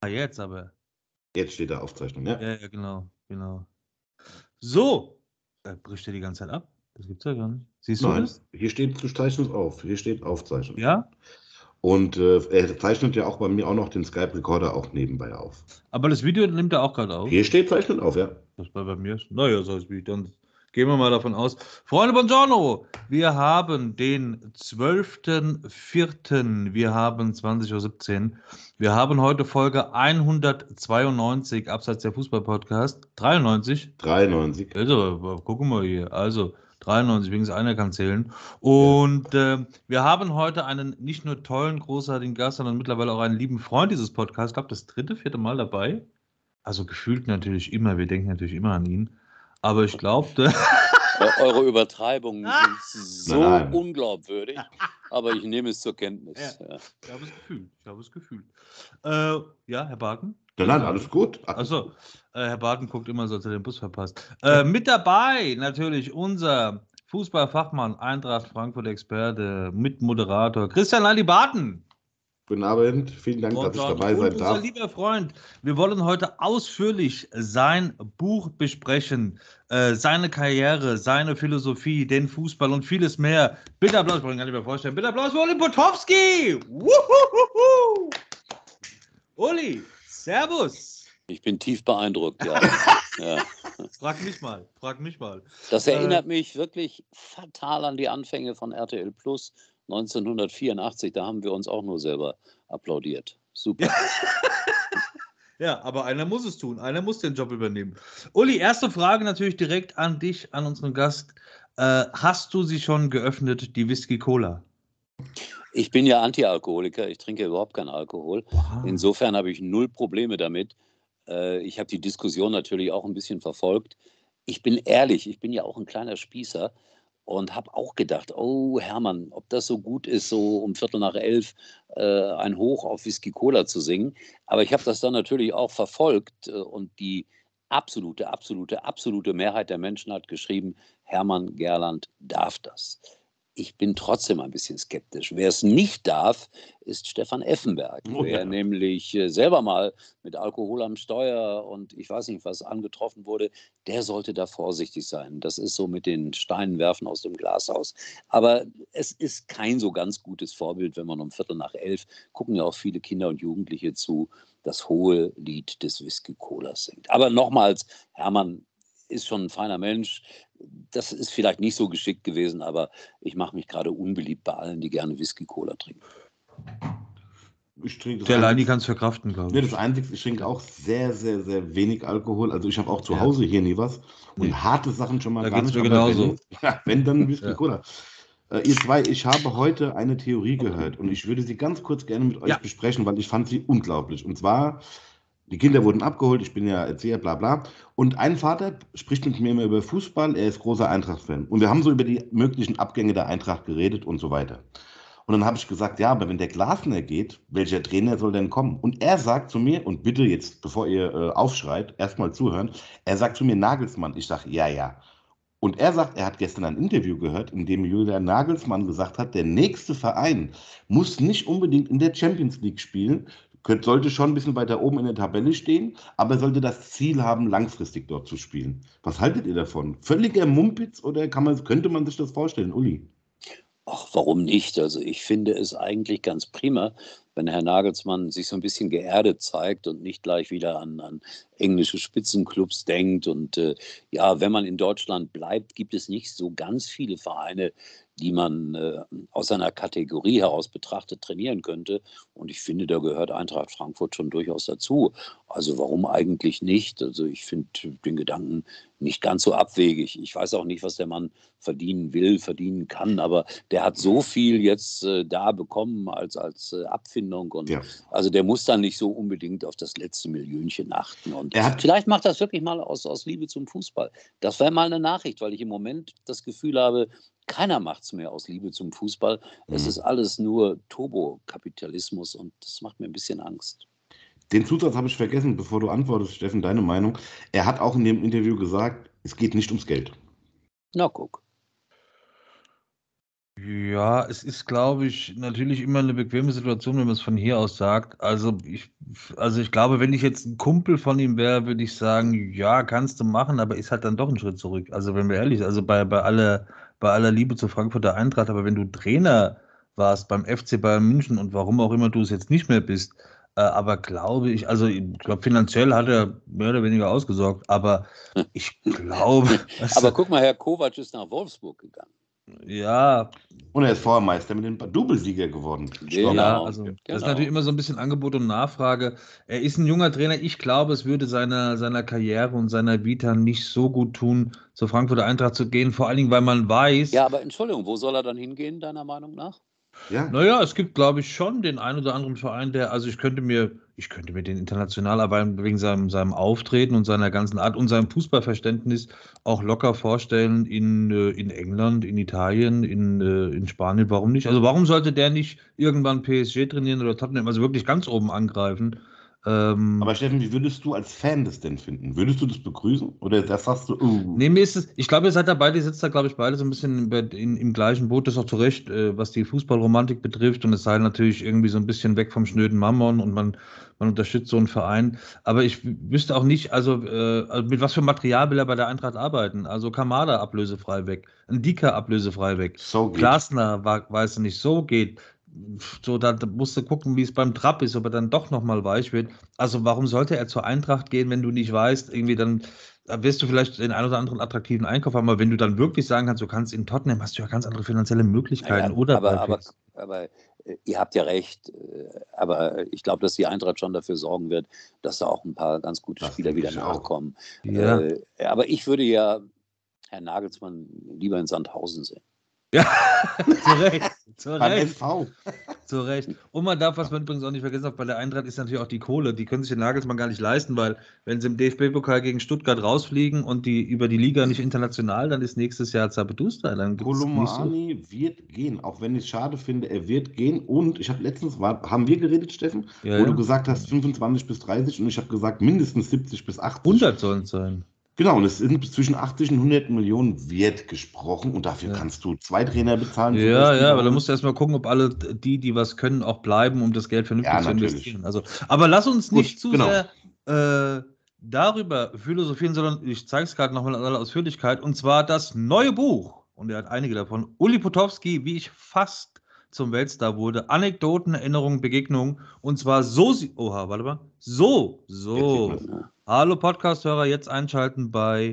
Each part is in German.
Jetzt aber. Jetzt steht da Aufzeichnung, ja? Ja, genau. So. Bricht er die ganze Zeit ab? Das gibt's ja gar nicht. Siehst du Nein, das? hier steht, du zeichnest auf. Hier steht Aufzeichnung. Ja? Und er zeichnet ja auch bei mir auch noch den Skype-Recorder auch nebenbei auf. Aber das Video nimmt er auch gerade auf. Hier steht zeichnet auf, ja. Das war bei mir. Naja, so ist wie. Dann gehen wir mal davon aus. Freunde, buongiorno! Wir haben den 12.04. Wir haben 20:17 Uhr. Wir haben heute Folge 192, abseits der Fußball-Podcast. 93? 93. Also, gucken wir hier. Also, 93, wenigstens einer kann zählen. Und wir haben heute einen nicht nur tollen, großartigen Gast, sondern mittlerweile auch einen lieben Freund dieses Podcasts. Ich glaube, das 3., 4. Mal dabei. Also gefühlt natürlich immer, wir denken natürlich immer an ihn. Aber ich glaube, Eure Übertreibungen sind so Nein. unglaubwürdig, aber ich nehme es zur Kenntnis. Ja. Ich habe es gefühlt. Ja, Herr Barken? Nein, alles gut. Achso, Herr Barken guckt immer so, als er den Bus verpasst. Mit dabei natürlich unser Fußballfachmann, Eintracht Frankfurt-Experte, Mitmoderator Christian Landi Barten. Guten Abend, vielen Dank, dass ich dabei sein Und darf. unser lieber Freund, wir wollen heute ausführlich sein Buch besprechen, seine Karriere, seine Philosophie, den Fußball und vieles mehr. Bitte Applaus, ich kann nicht mehr vorstellen. Bitte Applaus für Uli Potowski! Wuhuhuhu! Uli, servus! Ich bin tief beeindruckt, ja. Ja. Frag mich mal. Das erinnert mich wirklich fatal an die Anfänge von RTL Plus 1984. Da haben wir uns auch nur selber applaudiert. Super. Ja, aber einer muss es tun. Einer muss den Job übernehmen. Uli, erste Frage natürlich direkt an dich, an unseren Gast. Hast du sie schon geöffnet, die Whisky Cola? Ich bin ja Antialkoholiker. Ich trinke überhaupt keinen Alkohol. Wow. Insofern habe ich null Probleme damit. Ich habe die Diskussion natürlich auch ein bisschen verfolgt. Ich bin ehrlich, ich bin ja auch ein kleiner Spießer und habe auch gedacht, oh Hermann, ob das so gut ist, so um 11:15 ein Hoch auf Whisky Cola zu singen. Aber ich habe das dann natürlich auch verfolgt und die absolute Mehrheit der Menschen hat geschrieben, Hermann Gerland darf das. Ich bin trotzdem ein bisschen skeptisch. Wer es nicht darf, ist Stefan Effenberg, der nämlich selber mal mit Alkohol am Steuer und ich weiß nicht was angetroffen wurde. Der sollte da vorsichtig sein. Das ist so mit den Steinen werfen aus dem Glashaus. Aber es ist kein so ganz gutes Vorbild, wenn man um 11:15 gucken ja auch viele Kinder und Jugendliche zu, das hohe Lied des Whisky Colas singt. Aber nochmals, Hermann ist schon ein feiner Mensch. Das ist vielleicht nicht so geschickt gewesen, aber ich mache mich gerade unbeliebt bei allen, die gerne Whisky Cola trinken. Ich trinke Der Leini kann es verkraften, glaube ich. Nee, das Einzige, ich trinke auch sehr, sehr, sehr wenig Alkohol. Also ich habe auch zu Hause hier nie was. Und harte Sachen schon mal Da gar geht's nicht. mir aber genauso. wenn dann Whisky Cola. Ihr zwei, ich habe heute eine Theorie gehört und ich würde sie ganz kurz gerne mit euch besprechen, weil ich fand sie unglaublich. Und zwar, die Kinder wurden abgeholt, ich bin ja Erzieher, bla bla. Und ein Vater spricht mit mir immer über Fußball, er ist großer Eintracht-Fan. Und wir haben so über die möglichen Abgänge der Eintracht geredet und so weiter. Und dann habe ich gesagt, ja, aber wenn der Glasner geht, welcher Trainer soll denn kommen? Und er sagt zu mir, und bitte jetzt, bevor ihr aufschreit, erstmal zuhören, er sagt zu mir Nagelsmann. Ich sage, ja. Und er sagt, er hat gestern ein Interview gehört, in dem Julian Nagelsmann gesagt hat, der nächste Verein muss nicht unbedingt in der Champions League spielen, sollte schon ein bisschen weiter oben in der Tabelle stehen, aber sollte das Ziel haben, langfristig dort zu spielen. Was haltet ihr davon? Völliger Mumpitz oder könnte man sich das vorstellen, Uli? Ach, warum nicht? Also ich finde es eigentlich ganz prima, wenn Herr Nagelsmann sich so ein bisschen geerdet zeigt und nicht gleich wieder an englische Spitzenclubs denkt. Und ja, wenn man in Deutschland bleibt, gibt es nicht so ganz viele Vereine, die man aus seiner Kategorie heraus betrachtet trainieren könnte. Und ich finde, da gehört Eintracht Frankfurt schon durchaus dazu. Also warum eigentlich nicht? Also ich finde den Gedanken nicht ganz so abwegig. Ich weiß auch nicht, was der Mann verdienen will, verdienen kann, aber der hat so viel jetzt da bekommen als Abfindung. Und also der muss dann nicht so unbedingt auf das letzte Millionchen achten. Und vielleicht macht das wirklich mal aus Liebe zum Fußball. Das wäre mal eine Nachricht, weil ich im Moment das Gefühl habe, keiner macht es mehr aus Liebe zum Fußball. Es ist alles nur Turbokapitalismus und das macht mir ein bisschen Angst. Den Zusatz habe ich vergessen, bevor du antwortest, Steffen, deine Meinung. Er hat auch in dem Interview gesagt, es geht nicht ums Geld. Na guck. Ja, es ist, glaube ich, natürlich immer eine bequeme Situation, wenn man es von hier aus sagt. Also ich glaube, wenn ich jetzt ein Kumpel von ihm wäre, würde ich sagen, ja, kannst du machen, aber ist halt dann doch ein Schritt zurück. Also wenn wir ehrlich sind, also bei aller Liebe zur Frankfurter Eintracht, aber wenn du Trainer warst beim FC Bayern München und warum auch immer du es jetzt nicht mehr bist, aber glaube ich, also ich glaube, finanziell hat er mehr oder weniger ausgesorgt, aber ich glaube, weißt Aber du, guck mal, Herr Kovac ist nach Wolfsburg gegangen. ja. Und er ist vorher Meister mit dem Doublesieger geworden. Ja, Genau, also das ist natürlich genau. immer so ein bisschen Angebot und Nachfrage. Er ist ein junger Trainer. Ich glaube, es würde seiner Karriere und seiner Vita nicht so gut tun, zur Frankfurter Eintracht zu gehen. Vor allen Dingen, weil man weiß, Ja, aber Entschuldigung, wo soll er dann hingehen, deiner Meinung nach? Ja. naja, es gibt, glaube ich, schon den einen oder anderen Verein, also ich könnte mir den international, aber wegen seinem Auftreten und seiner ganzen Art und seinem Fußballverständnis auch locker vorstellen in England, in Italien, in Spanien. Warum nicht? Also warum sollte der nicht irgendwann PSG trainieren oder Tottenham, also wirklich ganz oben angreifen? Aber Steffen, wie würdest du als Fan das denn finden? Würdest du das begrüßen? Oder das sagst du, Nee, mir ist es, ich glaube, ihr seid da beide, ihr sitzt da, glaube ich, beide so ein bisschen im gleichen Boot, das ist auch zu Recht, was die Fußballromantik betrifft. Und es sei natürlich irgendwie so ein bisschen weg vom schnöden Mammon und man unterstützt so einen Verein. Aber ich wüsste auch nicht, also mit was für Material will er bei der Eintracht arbeiten? Also Kamada ablösefrei weg, Ndika ablösefrei weg, so geht. Glasner, weiß nicht, so geht. So, da musst du gucken, wie es beim Trapp ist, ob er dann doch nochmal weich wird. Also warum sollte er zur Eintracht gehen, wenn du nicht weißt, irgendwie dann da wirst du vielleicht den einen oder anderen attraktiven Einkauf haben, aber wenn du dann wirklich sagen kannst, du kannst in Tottenham, hast du ja ganz andere finanzielle Möglichkeiten Naja, oder bei PSG. aber ihr habt ja recht. Aber ich glaube, dass die Eintracht schon dafür sorgen wird, dass da auch ein paar ganz gute Das Spieler denke wieder ich auch. nachkommen. Ja. Aber ich würde ja Herrn Nagelsmann lieber in Sandhausen sehen. Ja, zu Recht, zu Beim Recht, SV. zu Recht. Und man darf, was man übrigens auch nicht vergessen darf, bei der Eintracht ist natürlich auch die Kohle. Die können sich den Nagelsmann gar nicht leisten, weil wenn sie im DFB-Pokal gegen Stuttgart rausfliegen und die über die Liga nicht international, dann ist nächstes Jahr Zapetusta. Dann gibt es nicht so. Kolomoani wird gehen, auch wenn ich es schade finde, er wird gehen. Und ich habe letztens, haben wir geredet, Steffen, Ja, wo du ja. gesagt hast 25 bis 30 und ich habe gesagt mindestens 70 bis 80. 100 sollen es sein. Genau, und es sind zwischen 80 und 100 Millionen wird gesprochen und dafür Ja. kannst du 2 Trainer bezahlen, für 6 Ja, ja, Spieler aber da holen. musst du erstmal gucken, ob alle die was können, auch bleiben, um das Geld vernünftig Ja, zu natürlich. investieren. Also, aber lass uns nicht Gut, zu genau. sehr darüber philosophieren, sondern ich zeige es gerade nochmal in aller Ausführlichkeit. Und zwar das neue Buch, und er hat einige davon, Uli Potowski, wie ich fast zum Weltstar wurde, Anekdoten, Erinnerungen, Begegnungen. Und zwar oha, warte mal. Jetzt sieht man es. Hallo Podcast-Hörer, jetzt einschalten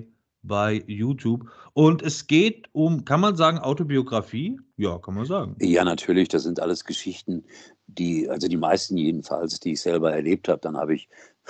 bei YouTube. Und es geht um, kann man sagen, Autobiografie? Ja, kann man sagen. Ja, natürlich, das sind alles Geschichten, also die meisten jedenfalls, die ich selber erlebt habe. Dann habe ich,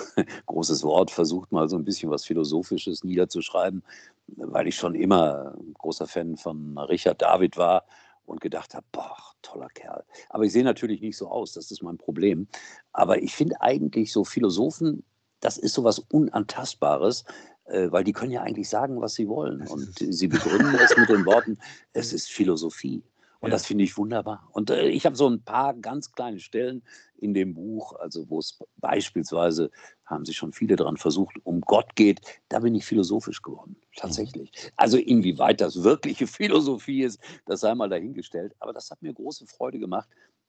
großes Wort, versucht mal so ein bisschen was Philosophisches niederzuschreiben, weil ich schon immer ein großer Fan von Richard David war und gedacht habe, boah, toller Kerl. Aber ich sehe natürlich nicht so aus, das ist mein Problem. Aber ich finde eigentlich so Philosophen, das ist so was Unantastbares, weil die können ja eigentlich sagen, was sie wollen. Und sie begründen es mit den Worten, es ist Philosophie. Und Ja. das finde ich wunderbar. Und ich habe so ein paar ganz kleine Stellen in dem Buch, also wo es beispielsweise, haben sich schon viele daran versucht, um Gott geht, da bin ich philosophisch geworden, tatsächlich. Also inwieweit das wirkliche Philosophie ist, das sei mal dahingestellt. Aber das hat mir große Freude gemacht,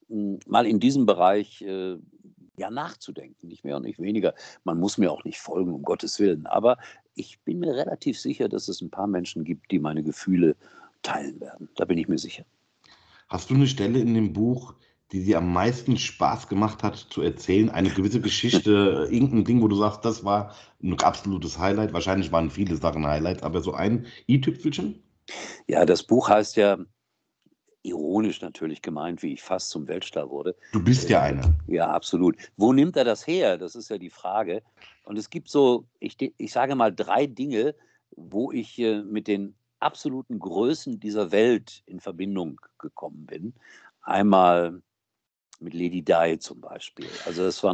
mal in diesem Bereich ja, nachzudenken, nicht mehr und nicht weniger. Man muss mir auch nicht folgen, um Gottes Willen. Aber ich bin mir relativ sicher, dass es ein paar Menschen gibt, die meine Gefühle teilen werden. Da bin ich mir sicher. Hast du eine Stelle in dem Buch, die dir am meisten Spaß gemacht hat zu erzählen? Eine gewisse Geschichte, irgendein Ding, wo du sagst, das war ein absolutes Highlight. Wahrscheinlich waren viele Sachen Highlights, aber so ein i-Tüpfelchen? Ja, das Buch heißt ja, ironisch natürlich gemeint, wie ich fast zum Weltstar wurde. Du bist ja einer. Ja, absolut. Wo nimmt er das her? Das ist ja die Frage. Und es gibt so, ich sage mal 3 Dinge, wo ich mit den absoluten Größen dieser Welt in Verbindung gekommen bin. Einmal mit Lady Di zum Beispiel. Also das war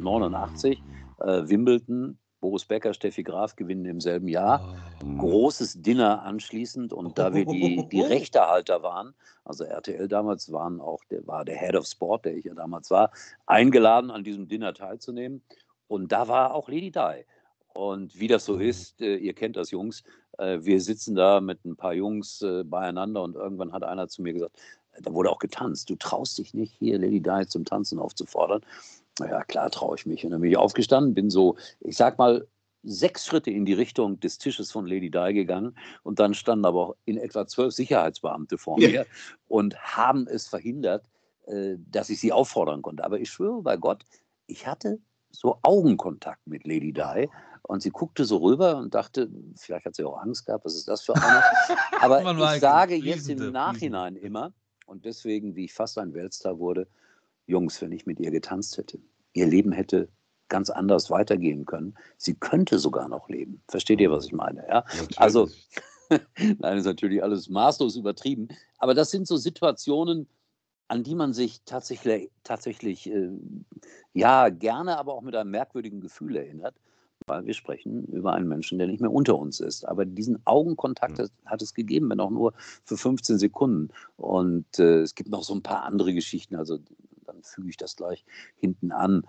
1989, Wimbledon, Boris Becker, Steffi Graf gewinnen im selben Jahr. Großes Dinner anschließend und da wir die Rechtehalter waren, also RTL damals war der Head of Sport, der ich ja damals war, eingeladen an diesem Dinner teilzunehmen und da war auch Lady Di. Und wie das so ist, ihr kennt das, Jungs, wir sitzen da mit ein paar Jungs beieinander und irgendwann hat einer zu mir gesagt, Da wurde auch getanzt. Du traust dich nicht, hier Lady Di zum Tanzen aufzufordern. Na ja, klar traue ich mich. Und dann bin ich aufgestanden, bin so, ich sag mal, 6 Schritte in die Richtung des Tisches von Lady Di gegangen. Und dann standen aber auch in etwa 12 Sicherheitsbeamte vor mir und haben es verhindert, dass ich sie auffordern konnte. Aber ich schwöre bei Gott, ich hatte so Augenkontakt mit Lady Di. Und sie guckte so rüber und dachte, vielleicht hat sie auch Angst gehabt, was ist das für eine? Aber ich sage jetzt im Nachhinein immer, und deswegen, wie ich fast ein Weltstar wurde, Jungs, wenn ich mit ihr getanzt hätte, ihr Leben hätte ganz anders weitergehen können. Sie könnte sogar noch leben. Versteht ihr, was ich meine? Ja? Also, nein, ist natürlich alles maßlos übertrieben. Aber das sind so Situationen, an die man sich tatsächlich ja, gerne, aber auch mit einem merkwürdigen Gefühl erinnert, weil wir sprechen über einen Menschen, der nicht mehr unter uns ist. Aber diesen Augenkontakt hat es gegeben, wenn auch nur für 15 Sekunden. Und es gibt noch so ein paar andere Geschichten, also dann füge ich das gleich hinten an.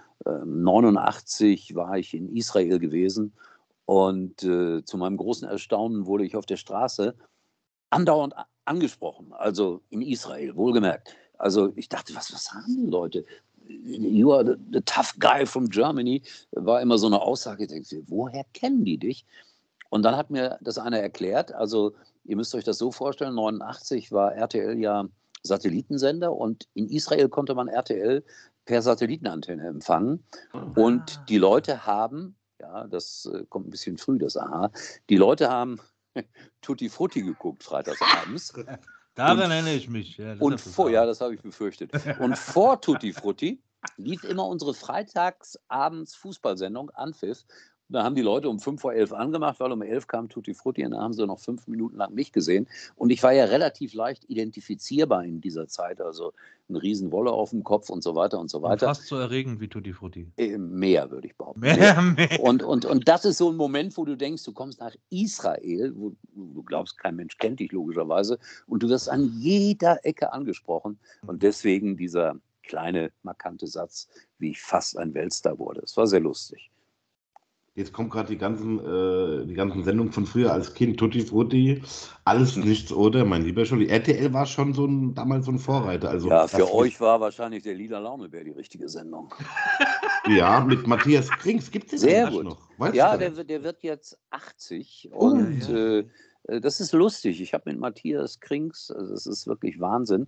89 war ich in Israel gewesen und zu meinem großen Erstaunen wurde ich auf der Straße andauernd angesprochen, also in Israel, wohlgemerkt. Also ich dachte, was haben die Leute? You are the tough guy from Germany, war immer so eine Aussage. Ich denke, woher kennen die dich? Und dann hat mir das einer erklärt, also ihr müsst euch das so vorstellen, 89 war RTL ja Satellitensender und in Israel konnte man RTL per Satellitenantenne empfangen. Und die Leute haben, ja, das kommt ein bisschen früh, das Aha, die Leute haben Tutti Frutti geguckt, freitagsabends. Daran erinnere ich mich. Ja, das habe ich befürchtet. Und vor Tutti Frutti lief immer unsere freitagsabends Fußballsendung Anpfiff. Da haben die Leute um 5:11 angemacht, weil um 11 kam Tutti Frutti und dann haben sie noch 5 Minuten lang mich gesehen. Und ich war ja relativ leicht identifizierbar in dieser Zeit. Also eine Riesenwolle auf dem Kopf und so weiter und so weiter. Und fast so erregend wie Tutti Frutti. Mehr, würde ich behaupten. Mehr. Und das ist so ein Moment, wo du denkst, du kommst nach Israel, wo du glaubst, kein Mensch kennt dich logischerweise, und du wirst an jeder Ecke angesprochen. Und deswegen dieser kleine, markante Satz, wie ich fast ein Weltstar wurde. Es war sehr lustig. Jetzt kommen gerade die ganzen Sendungen von früher als Kind, Tutti Frutti, alles nichts oder, mein lieber Scholli. RTL war schon damals so ein Vorreiter. Also, ja, für euch war wahrscheinlich der Lila Launebär die richtige Sendung. Ja, mit Matthias Krings. Gibt es den sehr gut noch? Weißt ja, der wird jetzt 80 und das ist lustig. Ich habe mit Matthias Krings, also das ist wirklich Wahnsinn,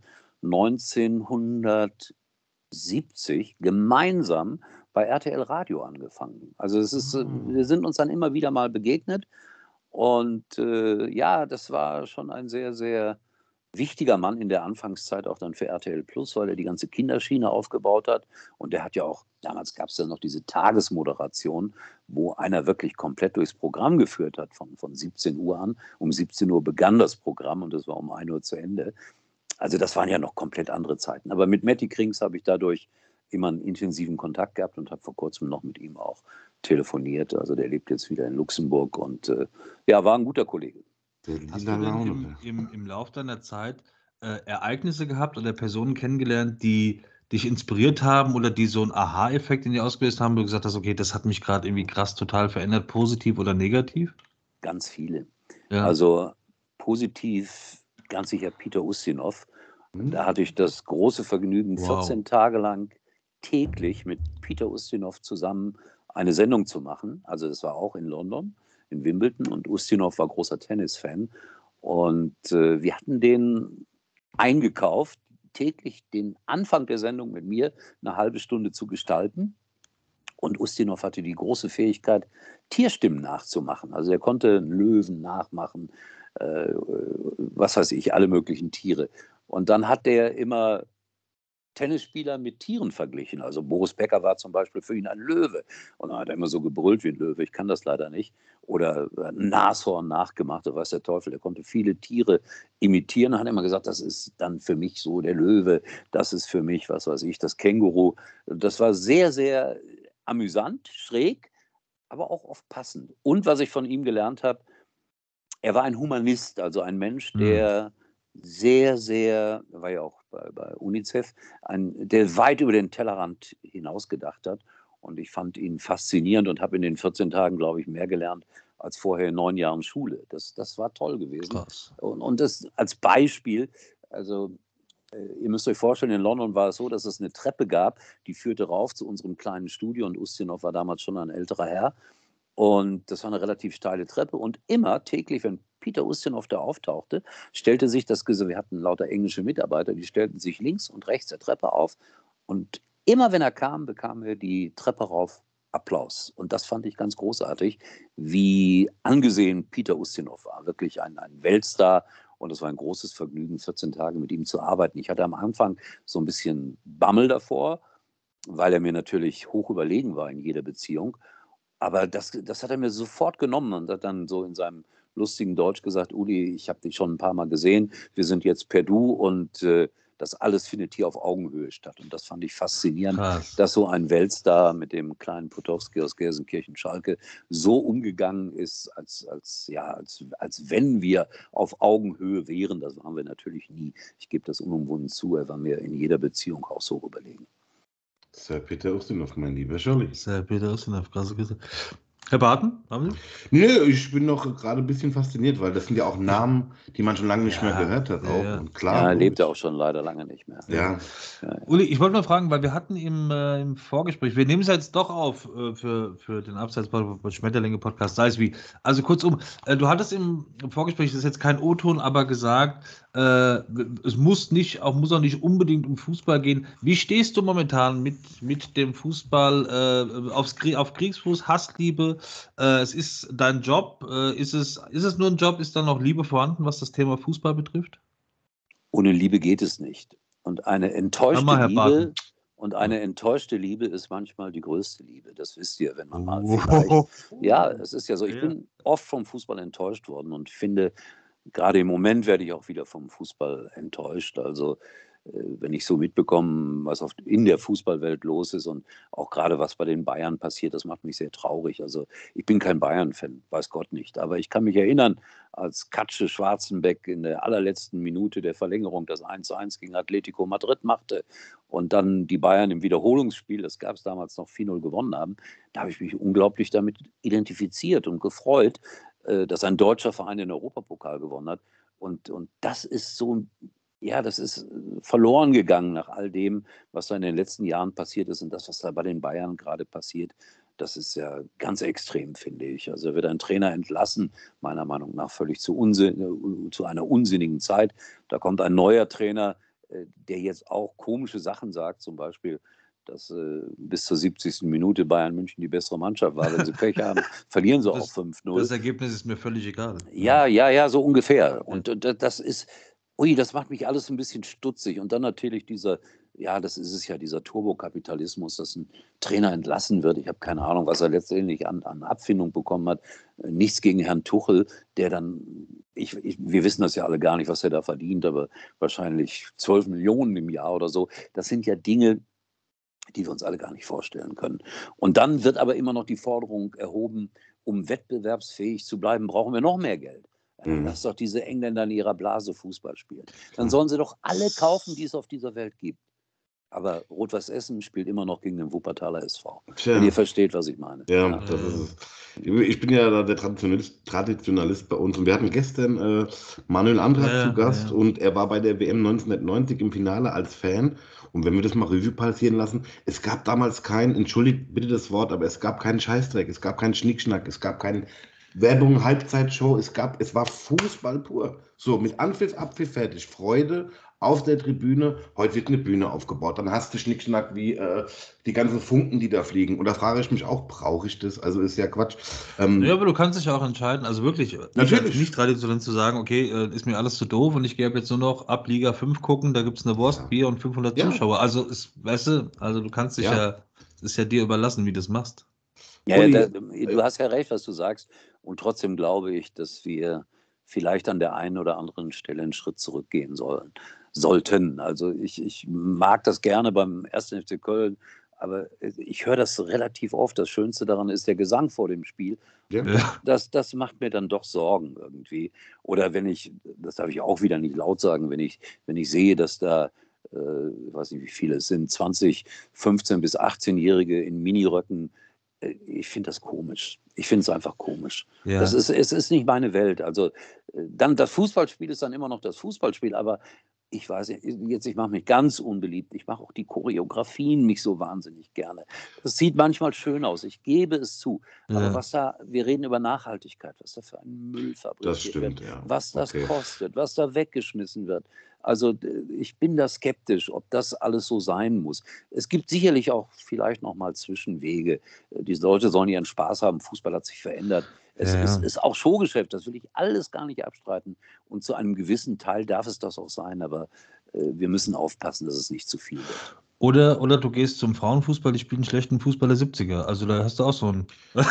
1970 gemeinsam bei RTL Radio angefangen. Also es ist, wir sind uns dann immer wieder mal begegnet und ja, das war schon ein sehr, sehr wichtiger Mann in der Anfangszeit auch dann für RTL Plus, weil er die ganze Kinderschiene aufgebaut hat und der hat ja auch, damals gab es ja noch diese Tagesmoderation, wo einer wirklich komplett durchs Programm geführt hat, von 17 Uhr an. Um 17 Uhr begann das Programm und das war um 1 Uhr zu Ende. Also das waren ja noch komplett andere Zeiten. Aber mit Matti Krings habe ich dadurch immer einen intensiven Kontakt gehabt und habe vor kurzem noch mit ihm auch telefoniert. Also der lebt jetzt wieder in Luxemburg und ja, war ein guter Kollege. Hast du denn im Laufe deiner Zeit Ereignisse gehabt oder Personen kennengelernt, die dich inspiriert haben oder die so einen Aha-Effekt in dir ausgelöst haben, wo du gesagt hast, okay, das hat mich gerade irgendwie krass total verändert, positiv oder negativ? Ganz viele. Ja. Also positiv ganz sicher Peter Ustinov. Da hatte ich das große Vergnügen, 14 Tage lang täglich mit Peter Ustinov zusammen eine Sendung zu machen. Also das war auch in London, in Wimbledon, und Ustinov war großer Tennisfan. Und wir hatten den eingekauft, täglich den Anfang der Sendung mit mir eine halbe Stunde zu gestalten. Und Ustinov hatte die große Fähigkeit, Tierstimmen nachzumachen. Also er konnte einen Löwen nachmachen, was weiß ich, alle möglichen Tiere. Und dann hat der immer Tennisspieler mit Tieren verglichen. Also Boris Becker war zum Beispiel für ihn ein Löwe. Und dann hat er immer so gebrüllt wie ein Löwe. Ich kann das leider nicht. Oder ein Nashorn nachgemacht, da weiß der Teufel. Der konnte viele Tiere imitieren. Und hat immer gesagt, das ist dann für mich so der Löwe. Das ist für mich, was weiß ich, das Känguru. Das war sehr, sehr amüsant, schräg, aber auch oft passend. Und was ich von ihm gelernt habe, er war ein Humanist, also ein Mensch, der sehr, sehr, war ja auch bei UNICEF, der weit über den Tellerrand hinaus gedacht hat. Und ich fand ihn faszinierend und habe in den 14 Tagen, glaube ich, mehr gelernt als vorher in 9 Jahren Schule. Das war toll gewesen. Krass. Und das als Beispiel, also Ihr müsst euch vorstellen, in London war es so, dass es eine Treppe gab, die führte rauf zu unserem kleinen Studio und Ustinov war damals schon ein älterer Herr. Und das war eine relativ steile Treppe und immer täglich, wenn Peter Ustinov da auftauchte, stellte sich wir hatten lauter englische Mitarbeiter, die stellten sich links und rechts der Treppe auf und immer wenn er kam, bekamen wir die Treppe rauf Applaus. Und das fand ich ganz großartig, wie angesehen Peter Ustinov war. Wirklich ein Weltstar und es war ein großes Vergnügen, 14 Tage mit ihm zu arbeiten. Ich hatte am Anfang so ein bisschen Bammel davor, weil er mir natürlich hoch überlegen war in jeder Beziehung. Aber das hat er mir sofort genommen und hat dann so in seinem lustigen Deutsch gesagt, Uli, ich habe dich schon ein paar Mal gesehen, wir sind jetzt per Du und das alles findet hier auf Augenhöhe statt. Und das fand ich faszinierend, dass so ein Weltstar mit dem kleinen Potowski aus Gelsenkirchen-Schalke so umgegangen ist, als wenn wir auf Augenhöhe wären. Das waren wir natürlich nie. Ich gebe das unumwunden zu, er war mir in jeder Beziehung auch so überlegen. Sir Peter Ustinov, mein lieber Scholli. Sir Peter Ustinov, krasse Kiste. Herr Barton, haben Sie? Nee, ich bin noch gerade ein bisschen fasziniert, weil das sind ja auch Namen, die man schon lange nicht mehr gehört hat. Auch. Und klar, er lebt ja auch schon leider lange nicht mehr. Ja. Uli, ich wollte mal fragen, weil wir hatten im Vorgespräch, wir nehmen es jetzt doch auf für den Abseits-Schmetterlinge-Podcast, sei es wie. Also kurzum, du hattest im Vorgespräch, das ist jetzt kein O-Ton, aber gesagt, es muss auch nicht unbedingt um Fußball gehen. Wie stehst du momentan mit dem Fußball auf Kriegsfuß, Hassliebe? Es ist dein Job. Ist es nur ein Job? Ist da noch Liebe vorhanden, was das Thema Fußball betrifft? Ohne Liebe geht es nicht. Und eine enttäuschte Liebe ist manchmal die größte Liebe. Das wisst ihr, wenn man mal vielleicht. Ja, es ist ja so. Ich bin oft vom Fußball enttäuscht worden und finde, gerade im Moment werde ich auch wieder vom Fußball enttäuscht. Also wenn ich so mitbekomme, was in der Fußballwelt los ist und auch gerade was bei den Bayern passiert, das macht mich sehr traurig. Also ich bin kein Bayern-Fan, weiß Gott nicht. Aber ich kann mich erinnern, als Katsche Schwarzenbeck in der allerletzten Minute der Verlängerung das 1:1 gegen Atletico Madrid machte und dann die Bayern im Wiederholungsspiel, das gab es damals noch, 4:0 gewonnen haben, da habe ich mich unglaublich damit identifiziert und gefreut, dass ein deutscher Verein den Europapokal gewonnen hat. Und das ist so, ja, das ist verloren gegangen nach all dem, was da in den letzten Jahren passiert ist. Und das, was da bei den Bayern gerade passiert, das ist ja ganz extrem, finde ich. Also wird ein Trainer entlassen, meiner Meinung nach völlig zu einer unsinnigen Zeit. Da kommt ein neuer Trainer, der jetzt auch komische Sachen sagt, zum Beispiel, dass bis zur 70. Minute Bayern München die bessere Mannschaft war. Wenn sie Pech haben, verlieren sie auch 5:0. Das Ergebnis ist mir völlig egal. Ja, so ungefähr. Und das ist, das macht mich alles ein bisschen stutzig. Und dann natürlich dieser Turbokapitalismus, dass ein Trainer entlassen wird. Ich habe keine Ahnung, was er letztendlich an Abfindung bekommen hat. Nichts gegen Herrn Tuchel, der dann, wir wissen das ja alle gar nicht, was er da verdient, aber wahrscheinlich 12 Millionen im Jahr oder so. Das sind ja Dinge, die wir uns alle gar nicht vorstellen können. Und dann wird aber immer noch die Forderung erhoben, um wettbewerbsfähig zu bleiben, brauchen wir noch mehr Geld. Lass doch diese Engländer in ihrer Blase Fußball spielen. Dann sollen sie doch alle kaufen, die es auf dieser Welt gibt. Aber Rot-Weiß Essen spielt immer noch gegen den Wuppertaler SV. Wenn ihr versteht, was ich meine. Ja, das ist es. Ich bin ja da der Traditionalist bei uns. Und wir hatten gestern Manuel Andrak zu Gast und er war bei der WM 1990 im Finale als Fan. Und wenn wir das mal Revue passieren lassen, es gab damals entschuldigt bitte das Wort, aber es gab keinen Scheißdreck, es gab keinen Schnickschnack, es gab keine Werbung, Halbzeitshow, es war Fußball pur. So, mit Anpfiff, Abpfiff, fertig. Freude auf der Tribüne. Heute wird eine Bühne aufgebaut. Dann hast du Schnickschnack wie die ganzen Funken, die da fliegen. Und da frage ich mich auch, brauche ich das? Also ist ja Quatsch. Ja, aber du kannst dich ja auch entscheiden, also wirklich Natürlich. nicht traditionell zu sagen, okay, ist mir alles zu doof und ich gehe jetzt nur noch ab Liga 5 gucken, da gibt es eine Wurst, Bier und 500 Zuschauer. Also, weißt du, du kannst dich ist ja dir überlassen, wie du das machst. Ja, du hast ja recht, was du sagst. Und trotzdem glaube ich, dass wir vielleicht an der einen oder anderen Stelle einen Schritt zurückgehen sollten. Also ich mag das gerne beim 1. FC Köln, aber ich höre das relativ oft. Das Schönste daran ist der Gesang vor dem Spiel. Ja. Das macht mir dann doch Sorgen irgendwie. Oder das darf ich auch wieder nicht laut sagen, wenn ich sehe, dass da, ich weiß nicht, wie viele es sind, 20, 15 bis 18-Jährige in Miniröcken. Ich finde das komisch. Ich finde es einfach komisch. Ja. Es ist nicht meine Welt. Also dann das Fußballspiel ist dann immer noch das Fußballspiel, aber ich weiß jetzt, ich mache mich ganz unbeliebt, ich mache auch die Choreografien nicht so wahnsinnig gerne. Das sieht manchmal schön aus, ich gebe es zu. Aber wir reden über Nachhaltigkeit, was da für ein Müll Das fabriziert wird, stimmt, ja. was das Okay. kostet, was da weggeschmissen wird. Also ich bin da skeptisch, ob das alles so sein muss. Es gibt sicherlich auch vielleicht noch mal Zwischenwege. Die Leute sollen ihren Spaß haben, Fußball hat sich verändert. Es ist auch Showgeschäft, das will ich alles gar nicht abstreiten. Und zu einem gewissen Teil darf es das auch sein, aber wir müssen aufpassen, dass es nicht zu viel wird. Oder du gehst zum Frauenfußball, die spielen schlechten Fußball der 70er. Also da hast du auch so einen.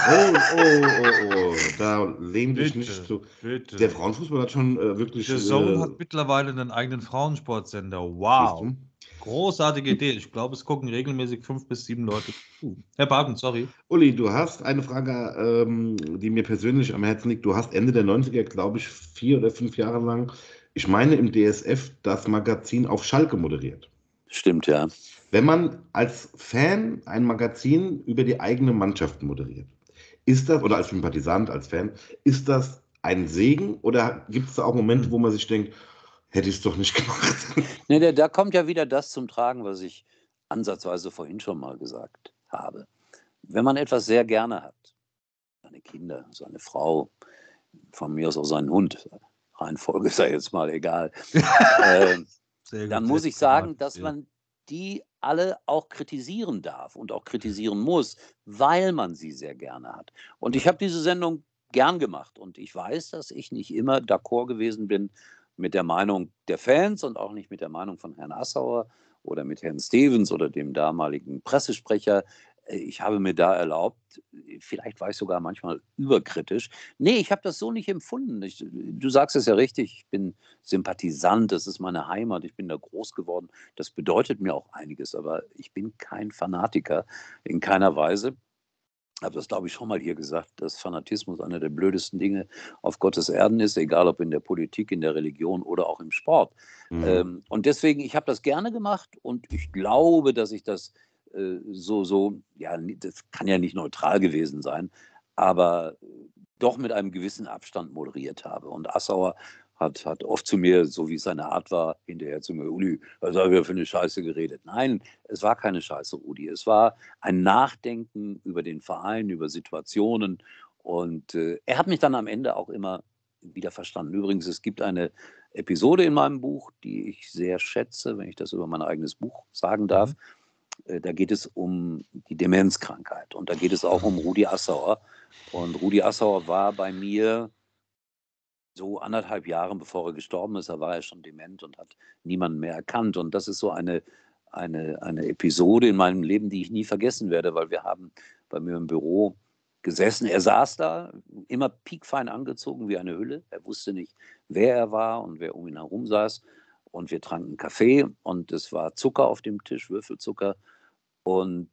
Oh, da lehn dich Bitte, nicht zu. bitte. Der Frauenfußball hat schon wirklich. Der Zone hat mittlerweile einen eigenen Frauensportsender. Siehst Wow. du? Großartige Idee. Ich glaube, es gucken regelmäßig 5 bis 7 Leute zu. Herr Barton, sorry. Uli, du hast eine Frage, die mir persönlich am Herzen liegt. Du hast Ende der 90er, glaube ich, 4 oder 5 Jahre lang, ich meine im DSF, das Magazin auf Schalke moderiert. Stimmt, ja. Wenn man als Fan ein Magazin über die eigene Mannschaft moderiert, ist das, oder als Sympathisant, als Fan, ist das ein Segen oder gibt es da auch Momente, wo man sich denkt, hätte ich es doch nicht gemacht? Nee, da kommt ja wieder das zum Tragen, was ich ansatzweise vorhin schon mal gesagt habe. Wenn man etwas sehr gerne hat, seine Kinder, seine Frau, von mir aus auch seinen Hund, Reihenfolge sei jetzt mal egal, dann muss ich sagen, dass man die alle auch kritisieren darf und auch kritisieren muss, weil man sie sehr gerne hat. Und ich habe diese Sendung gern gemacht und ich weiß, dass ich nicht immer d'accord gewesen bin mit der Meinung der Fans und auch nicht mit der Meinung von Herrn Assauer oder mit Herrn Stevens oder dem damaligen Pressesprecher. Ich habe mir da erlaubt, vielleicht war ich sogar manchmal überkritisch. Nee, ich habe das so nicht empfunden. Du sagst es ja richtig, ich bin Sympathisant, das ist meine Heimat, ich bin da groß geworden. Das bedeutet mir auch einiges, aber ich bin kein Fanatiker in keiner Weise. Ich habe das, glaube ich, schon mal hier gesagt, dass Fanatismus einer der blödesten Dinge auf Gottes Erden ist, egal ob in der Politik, in der Religion oder auch im Sport. Und deswegen, ich habe das gerne gemacht und ich glaube, dass ich das ja, das kann ja nicht neutral gewesen sein, aber doch mit einem gewissen Abstand moderiert habe. Und Assauer hat oft zu mir, so wie es seine Art war, hinterher zu mir, Uli, was haben wir für eine Scheiße geredet? Nein, es war keine Scheiße, Rudi. Es war ein Nachdenken über den Verein, über Situationen. Und er hat mich dann am Ende auch immer wieder verstanden. Übrigens, es gibt eine Episode in meinem Buch, die ich sehr schätze, wenn ich das über mein eigenes Buch sagen darf. Da geht es um die Demenzkrankheit und da geht es auch um Rudi Assauer. Und Rudi Assauer war bei mir so 1,5 Jahre, bevor er gestorben ist, da war er schon dement und hat niemanden mehr erkannt. Und das ist so eine Episode in meinem Leben, die ich nie vergessen werde, weil wir haben bei mir im Büro gesessen. Er saß da, immer piekfein angezogen wie eine Hülle. Er wusste nicht, wer er war und wer um ihn herum saß. Und wir tranken Kaffee und es war Zucker auf dem Tisch, Würfelzucker. Und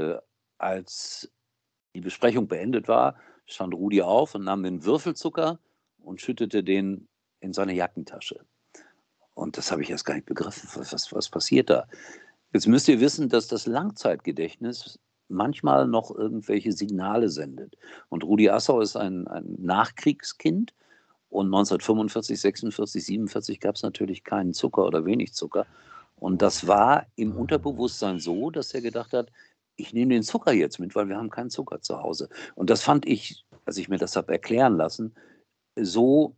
als die Besprechung beendet war, stand Rudi auf und nahm den Würfelzucker und schüttete den in seine Jackentasche. Und das habe ich erst gar nicht begriffen. Was passiert da? Jetzt müsst ihr wissen, dass das Langzeitgedächtnis manchmal noch irgendwelche Signale sendet. Und Rudi Assauer ist ein Nachkriegskind. Und 1945, 46, 47 gab es natürlich keinen Zucker oder wenig Zucker. Und das war im Unterbewusstsein so, dass er gedacht hat, ich nehme den Zucker jetzt mit, weil wir haben keinen Zucker zu Hause. Und das fand ich, als ich mir das habe erklären lassen, so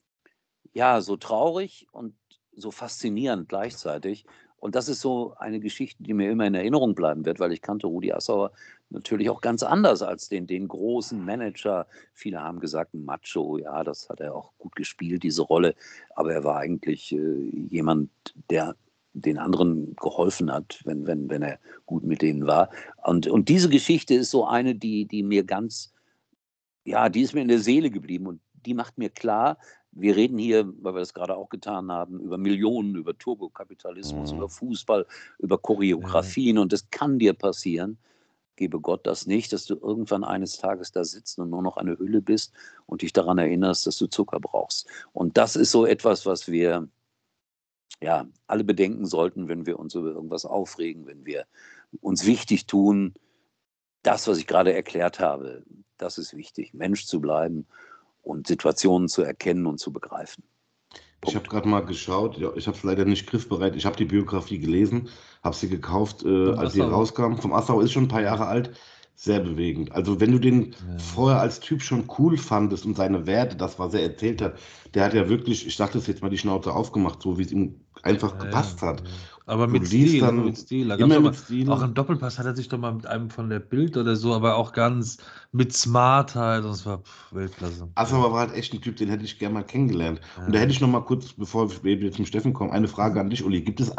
traurig und so faszinierend gleichzeitig. Und das ist so eine Geschichte, die mir immer in Erinnerung bleiben wird, weil ich kannte Rudi Assauer natürlich auch ganz anders als den großen Manager. Viele haben gesagt, ein Macho, ja, das hat er auch gut gespielt, diese Rolle. Aber er war eigentlich jemand, der den anderen geholfen hat, wenn er gut mit denen war. Und diese Geschichte ist so eine, die mir die ist mir in der Seele geblieben und die macht mir klar, wir reden hier, weil wir das gerade auch getan haben, über Millionen, über Turbokapitalismus, über Fußball, über Choreografien und das kann dir passieren. Gebe Gott das nicht, dass du irgendwann eines Tages da sitzt und nur noch eine Hülle bist und dich daran erinnerst, dass du Zucker brauchst. Und das ist so etwas, was wir alle bedenken sollten, wenn wir uns über irgendwas aufregen, wenn wir uns wichtig tun. Das, was ich gerade erklärt habe, das ist wichtig, Mensch zu bleiben und Situationen zu erkennen und zu begreifen. Ich habe gerade mal geschaut, ja, ich habe es leider nicht griffbereit. Ich habe die Biografie gelesen, habe sie gekauft, als sie rauskam. Vom Assauer ist schon ein paar Jahre alt. Sehr bewegend. Also, wenn du den vorher als Typ schon cool fandest und seine Werte, das, was er erzählt hat, der hat ja wirklich, ich dachte das jetzt mal, die Schnauze aufgemacht, so wie es ihm einfach gepasst hat. Aber Du mit liest Stil, immer dann mit Stil. Da gab's immer doch mit mal, Stil. auch im Doppelpass hat er sich doch mal mit einem von der Bild oder so, aber auch ganz mit Smartheit und es war Weltklasse. Assauer war halt echt ein Typ, den hätte ich gerne mal kennengelernt. Und da Ja. hätte ich noch mal kurz, bevor wir jetzt zum Steffen kommen, eine Frage an dich, Uli. Gibt es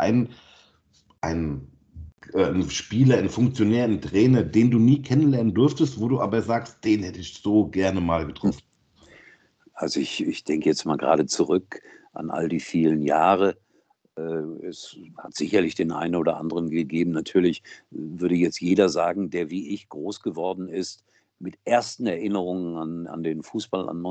einen Spieler, einen Funktionär, einen Trainer, den du nie kennenlernen durftest, wo du aber sagst, den hätte ich so gerne mal getroffen? Also ich denke jetzt mal gerade zurück an all die vielen Jahre. Es hat sicherlich den einen oder anderen gegeben. Natürlich würde jetzt jeder sagen, der wie ich groß geworden ist, mit ersten Erinnerungen an den Fußball an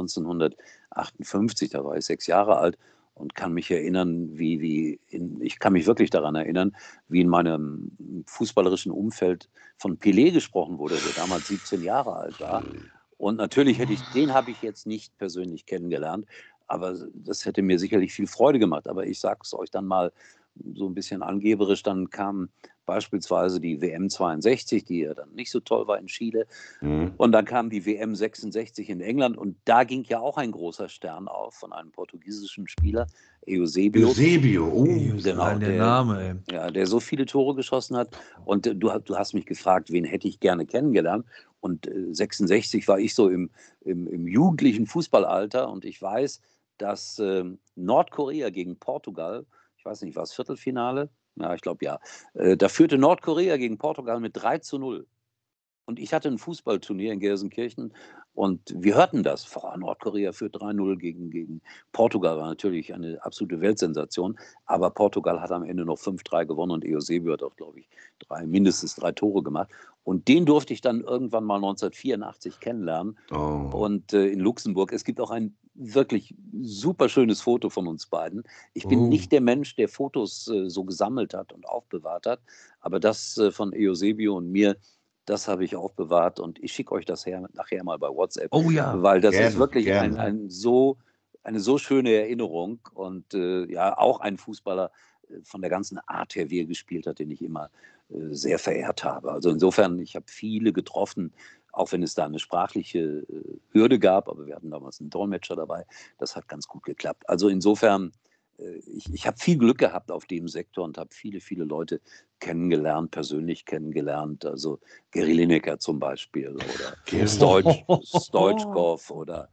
1958, da war ich 6 Jahre alt und kann mich erinnern, ich kann mich wirklich daran erinnern, wie in meinem fußballerischen Umfeld von Pelé gesprochen wurde, der damals 17 Jahre alt war. Und natürlich den habe ich jetzt nicht persönlich kennengelernt, aber das hätte mir sicherlich viel Freude gemacht. Aber ich sage es euch dann mal so ein bisschen angeberisch, dann kam beispielsweise die WM 62, die ja dann nicht so toll war in Chile. Und dann kam die WM 66 in England und da ging ja auch ein großer Stern auf von einem portugiesischen Spieler, Eusebio. Eusebio, Genau, der Name, ey. Ja, der so viele Tore geschossen hat. Und du hast mich gefragt, wen hätte ich gerne kennengelernt. Und 66 war ich so im jugendlichen Fußballalter und ich weiß, dass Nordkorea gegen Portugal, ich weiß nicht, war es Viertelfinale? Ja, ich glaube ja. Da führte Nordkorea gegen Portugal mit 3:0. Und ich hatte ein Fußballturnier in Gelsenkirchen und wir hörten das. Nordkorea führt 3:0 gegen Portugal, war natürlich eine absolute Weltsensation. Aber Portugal hat am Ende noch 5:3 gewonnen und Eusebio hat auch, glaube ich, mindestens 3 Tore gemacht. Und den durfte ich dann irgendwann mal 1984 kennenlernen. Und in Luxemburg. Es gibt auch ein wirklich super schönes Foto von uns beiden. Ich bin nicht der Mensch, der Fotos so gesammelt hat und aufbewahrt hat, aber das von Eusebio und mir, das habe ich aufbewahrt und ich schicke euch das nachher mal bei WhatsApp, weil das ist wirklich eine so schöne Erinnerung und ja, auch ein Fußballer von der ganzen Art her, wie er gespielt hat, den ich immer sehr verehrt habe. Also insofern, ich habe viele getroffen, auch wenn es da eine sprachliche Hürde gab, aber wir hatten damals einen Dolmetscher dabei, das hat ganz gut geklappt. Also insofern, ich habe viel Glück gehabt auf dem Sektor und habe viele, viele Leute kennengelernt, persönlich kennengelernt. Also Gary Lineker zum Beispiel oder Stoichkov oder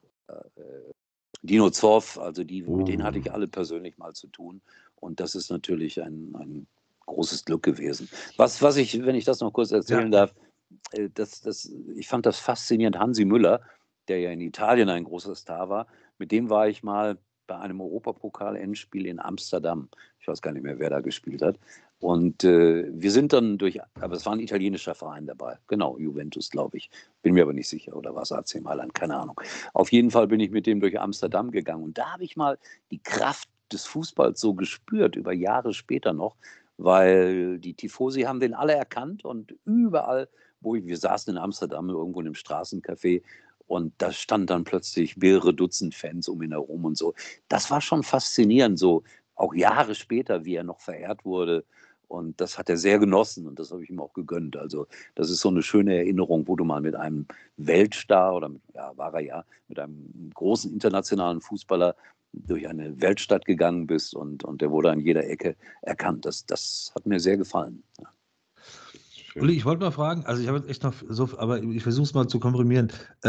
Dino Zoff. Also mit denen hatte ich alle persönlich mal zu tun. Und das ist natürlich ein großes Glück gewesen. Was ich, wenn ich das noch kurz erzählen darf, ich fand das faszinierend. Hansi Müller, der ja in Italien ein großer Star war, mit dem war ich mal bei einem Europapokal-Endspiel in Amsterdam. Ich weiß gar nicht mehr, wer da gespielt hat. Und wir sind dann aber es war ein italienischer Verein dabei. Genau, Juventus, glaube ich. Bin mir aber nicht sicher. Oder war es AC Mailand? Keine Ahnung. Auf jeden Fall bin ich mit dem durch Amsterdam gegangen. Und da habe ich mal die Kraft des Fußballs so gespürt, über Jahre später noch, weil die Tifosi haben den alle erkannt und überall, wir saßen in Amsterdam irgendwo in einem Straßencafé und da stand dann plötzlich mehrere Dutzend Fans um ihn herum und so. Das war schon faszinierend, so auch Jahre später, wie er noch verehrt wurde. Und das hat er sehr genossen und das habe ich ihm auch gegönnt. Also das ist so eine schöne Erinnerung, wo du mal mit einem Weltstar war er ja, mit einem großen internationalen Fußballer durch eine Weltstadt gegangen bist und der wurde an jeder Ecke erkannt. Das hat mir sehr gefallen. Ja. Uli, ich wollte mal fragen, also ich habe jetzt echt noch so, aber ich versuche es mal zu komprimieren.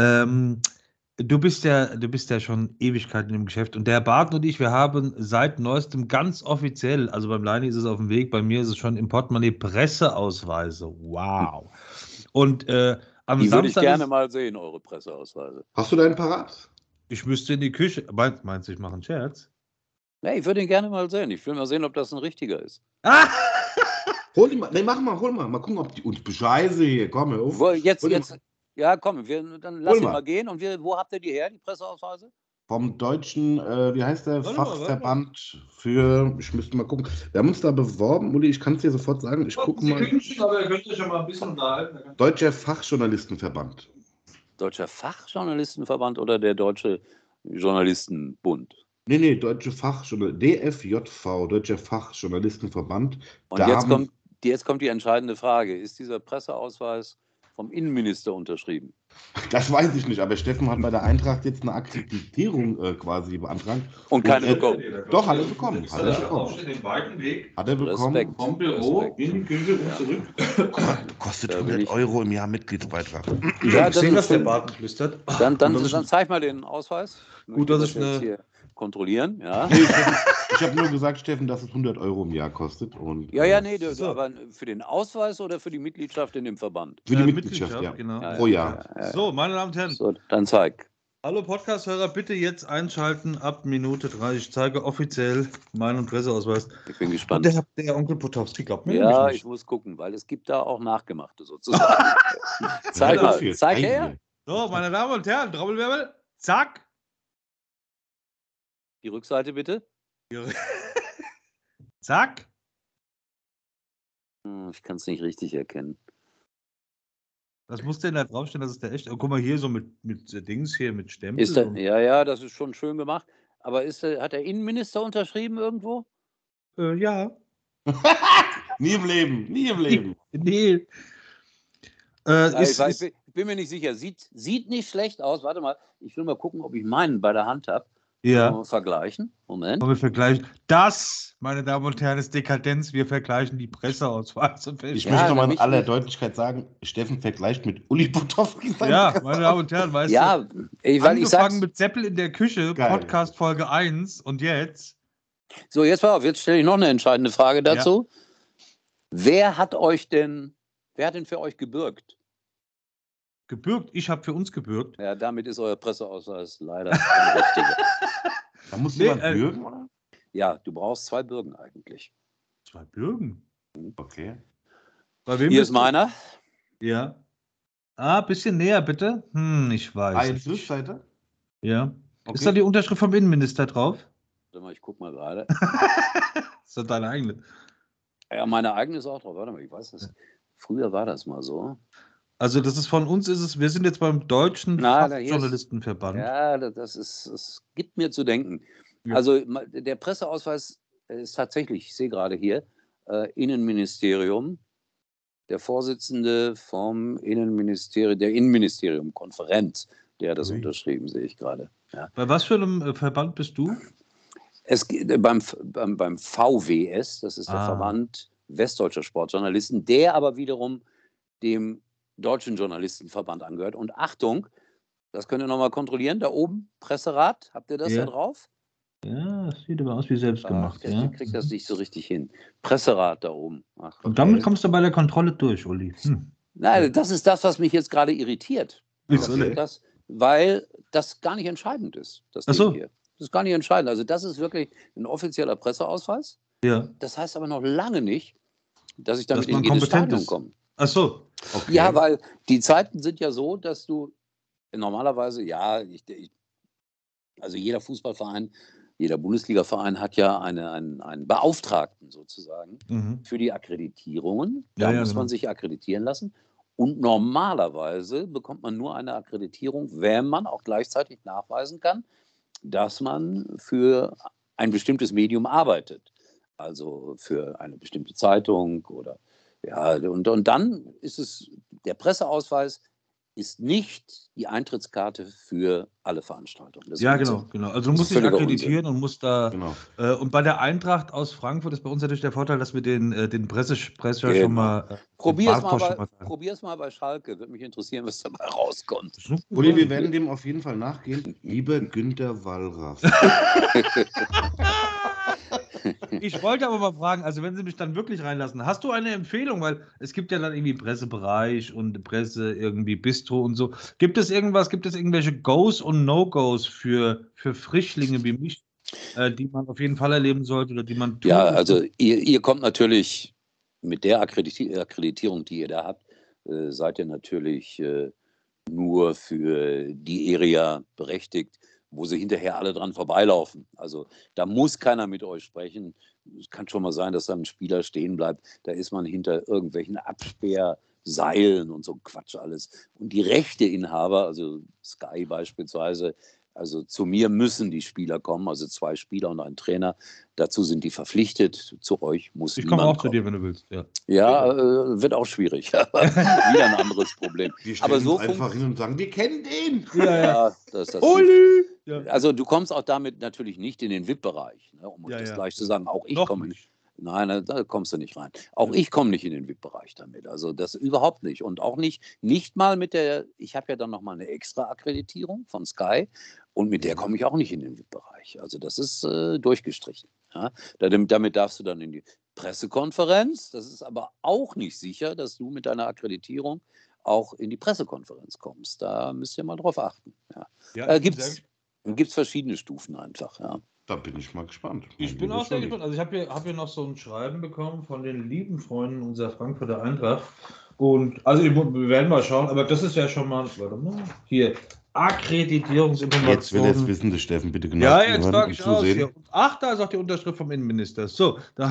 Du bist ja schon Ewigkeiten im Geschäft und der Bart und ich, wir haben seit neuestem ganz offiziell, also beim Leini ist es auf dem Weg, bei mir ist es schon im Portemonnaie Presseausweise. Wow. Und am Die würde ich Samstag gerne mal sehen, eure Presseausweise. Hast du deinen parat? Ich müsste in die Küche. Meinst du, ich mache einen Scherz? Nee, ich würde ihn gerne mal sehen. Ich will mal sehen, ob das ein richtiger ist. Hol ihn mal. Nee, hol mal. Mal gucken, ob die uns bescheiße hier. Komm, hör auf. Ja, komm, dann lass ihn mal gehen. Und wo habt ihr die her, die Presseausweise? Vom deutschen, wie heißt der, Fachverband für, ich müsste mal gucken. Wir haben uns da beworben, Uli, ich kann es dir sofort sagen. Ich gucke mal. Aber ihr könnt euch ja mal ein bisschen unterhalten. Deutscher Fachjournalistenverband. Deutscher Fachjournalistenverband oder der Deutsche Journalistenbund? Nee, Deutsche DFJV, Deutscher Fachjournalistenverband. Und jetzt kommt die entscheidende Frage. Ist dieser Presseausweis vom Innenminister unterschrieben? Das weiß ich nicht, aber Steffen hat bei der Eintracht jetzt eine Akkreditierung quasi beantragt. Und keine bekommen. Doch, hat er bekommen. Hat er bekommen. Vom Büro in die Küche und zurück. Kostet 100 € im Jahr Mitgliedsbeitrag. Ja, ich sehe, was der Bart flüstert. Dann zeig mal den Ausweis. Gut, dass ich jetzt hier kontrollieren, ja. Ich habe nur gesagt, Steffen, dass es 100 € im Jahr kostet. Und, aber für den Ausweis oder für die Mitgliedschaft in dem Verband? Für die Mitgliedschaft, ja. Genau. Pro Jahr. So, meine Damen und Herren. So, dann zeig. Hallo Podcast-Hörer, bitte jetzt einschalten ab Minute 3. Ich zeige offiziell meinen Presseausweis. Ich bin gespannt. Und der Onkel Potowski glaubt mir Ja, nicht. ich muss gucken, weil es gibt da auch Nachgemachte sozusagen. Zeig her. So, meine Damen und Herren, Trommelwirbel, zack. Die Rückseite bitte. Zack. Ich kann es nicht richtig erkennen. Was muss denn da draufstehen, dass es der echt? Oh, guck mal hier so mit Dings hier, mit Stempel. Das ist schon schön gemacht. Aber hat der Innenminister unterschrieben irgendwo? Ja. Nie im Leben. Nee. Ich bin mir nicht sicher. Sieht nicht schlecht aus. Warte mal, ich will mal gucken, ob ich meinen bei der Hand habe. Ja. Vergleichen. Moment. Wir vergleichen. Das, meine Damen und Herren, ist Dekadenz. Wir vergleichen die Presseausweise. Ich möchte nochmal in aller Deutlichkeit sagen, Steffen vergleicht mit Uli Potowski. Ja, meine Damen und Herren, weißt du. Angefangen mit Seppel in der Küche, geil. Podcast Folge 1 und jetzt. So, jetzt pass auf, jetzt stelle ich noch eine entscheidende Frage dazu. Ja. Wer hat denn für euch gebürgt? Gebürgt? Ich habe für uns gebürgt. Ja, damit ist euer Presseausweis leider ein richtiger. Da muss jemand bürgen, oder? Ja, du brauchst 2 Bürgen eigentlich. 2 Bürgen? Okay. Bei wem Hier ist meiner. Ja. Bisschen näher, bitte. Ich weiß. Rückseite? Ja. Okay. Ist da die Unterschrift vom Innenminister drauf? Warte mal, ich guck mal gerade. Ist das deine eigene? Ja, meine eigene ist auch drauf. Warte mal, ich weiß das. Früher war das mal so. Also das ist von uns, wir sind jetzt beim Deutschen Journalistenverband. Ja, es gibt mir zu denken. Ja. Also der Presseausweis ist tatsächlich, ich sehe gerade hier, Innenministerium, der Vorsitzende vom Innenministerium, der Innenministerium-Konferenz, der hat das unterschrieben, sehe ich gerade. Ja. Bei was für einem Verband bist du? Beim VWS, das ist der Verband Westdeutscher Sportjournalisten, der aber wiederum dem Deutschen Journalistenverband angehört. Und Achtung, das könnt ihr nochmal kontrollieren, da oben, Presserat, habt ihr das da drauf? Ja, das sieht aber aus wie selbst gemacht. Ich kriege das nicht so richtig hin. Presserat da oben. Ach, okay. Und damit kommst du bei der Kontrolle durch, Uli. Nein, das ist das, was mich jetzt gerade irritiert. Weil das gar nicht entscheidend ist. Das hier. Das ist gar nicht entscheidend. Also das ist wirklich ein offizieller Presseausweis. Ja. Das heißt aber noch lange nicht, dass ich damit in jedes Stadion komme. Ach so. Okay. Ja, weil die Zeiten sind ja so, dass du normalerweise, also jeder Fußballverein, jeder Bundesligaverein hat ja einen Beauftragten sozusagen für die Akkreditierungen. Da muss man sich akkreditieren lassen. Und normalerweise bekommt man nur eine Akkreditierung, wenn man auch gleichzeitig nachweisen kann, dass man für ein bestimmtes Medium arbeitet. Also für eine bestimmte Zeitung oder und dann ist es, der Presseausweis ist nicht die Eintrittskarte für alle Veranstaltungen. Genau. Also du musst dich akkreditieren und musst da. Genau. Und bei der Eintracht aus Frankfurt ist bei uns natürlich der Vorteil, dass wir den Pressesprecher schon mal. Probier es mal bei Schalke. Würde mich interessieren, was dabei rauskommt. Uli, wir werden dem auf jeden Fall nachgehen. Lieber Günter Wallraff. Ich wollte aber mal fragen, also wenn Sie mich dann wirklich reinlassen, hast du eine Empfehlung? Weil es gibt ja dann irgendwie Pressebereich und Presse, irgendwie Bistro und so. Gibt es irgendwelche Goes und No-Gos für Frischlinge wie mich, die man auf jeden Fall erleben sollte oder die man tun muss? Also ihr kommt natürlich mit der Akkreditierung, die ihr da habt, seid ihr natürlich nur für die Area berechtigt, wo sie hinterher alle dran vorbeilaufen. Also da muss keiner mit euch sprechen. Es kann schon mal sein, dass da ein Spieler stehen bleibt. Da ist man hinter irgendwelchen Absperrseilen und so Quatsch alles. Und die Rechteinhaber, also Sky beispielsweise, Also zu mir müssen die Spieler kommen, also 2 Spieler und ein Trainer. Dazu sind die verpflichtet. Zu euch muss Ich niemand komme auch kommen. zu dir, wenn du willst. Ja, Ja, wird auch schwierig. Aber wieder ein anderes Problem. Die Aber stellen so uns einfach hin und sagen, wir kennen den. Ja, das ist das. Uli! Ja. Also du kommst auch damit natürlich nicht in den VIP-Bereich, ne, um euch das gleich zu sagen. Auch ich Noch komme nicht. Nein, da kommst du nicht rein. Auch ich komme nicht in den VIP-Bereich damit. Also das überhaupt nicht. Und auch nicht mal mit ich habe ja dann nochmal eine extra Akkreditierung von Sky und mit der komme ich auch nicht in den VIP-Bereich. Also das ist durchgestrichen. Ja. Damit darfst du dann in die Pressekonferenz. Das ist aber auch nicht sicher, dass du mit deiner Akkreditierung auch in die Pressekonferenz kommst. Da müsst ihr mal drauf achten. Ja. Gibt es verschiedene Stufen einfach. Ja. Da bin ich mal gespannt. Ich bin auch sehr gespannt. Also ich habe hier noch so ein Schreiben bekommen von den lieben Freunden unserer Frankfurter Eintracht. Und also wir werden mal schauen, aber das ist ja schon mal, warte mal, hier, Akkreditierungsinformationen. Jetzt will er es wissen, der Steffen, bitte genau. Ja, jetzt frage ich aus. Hier. Ach, da ist auch die Unterschrift vom Innenminister. So, da.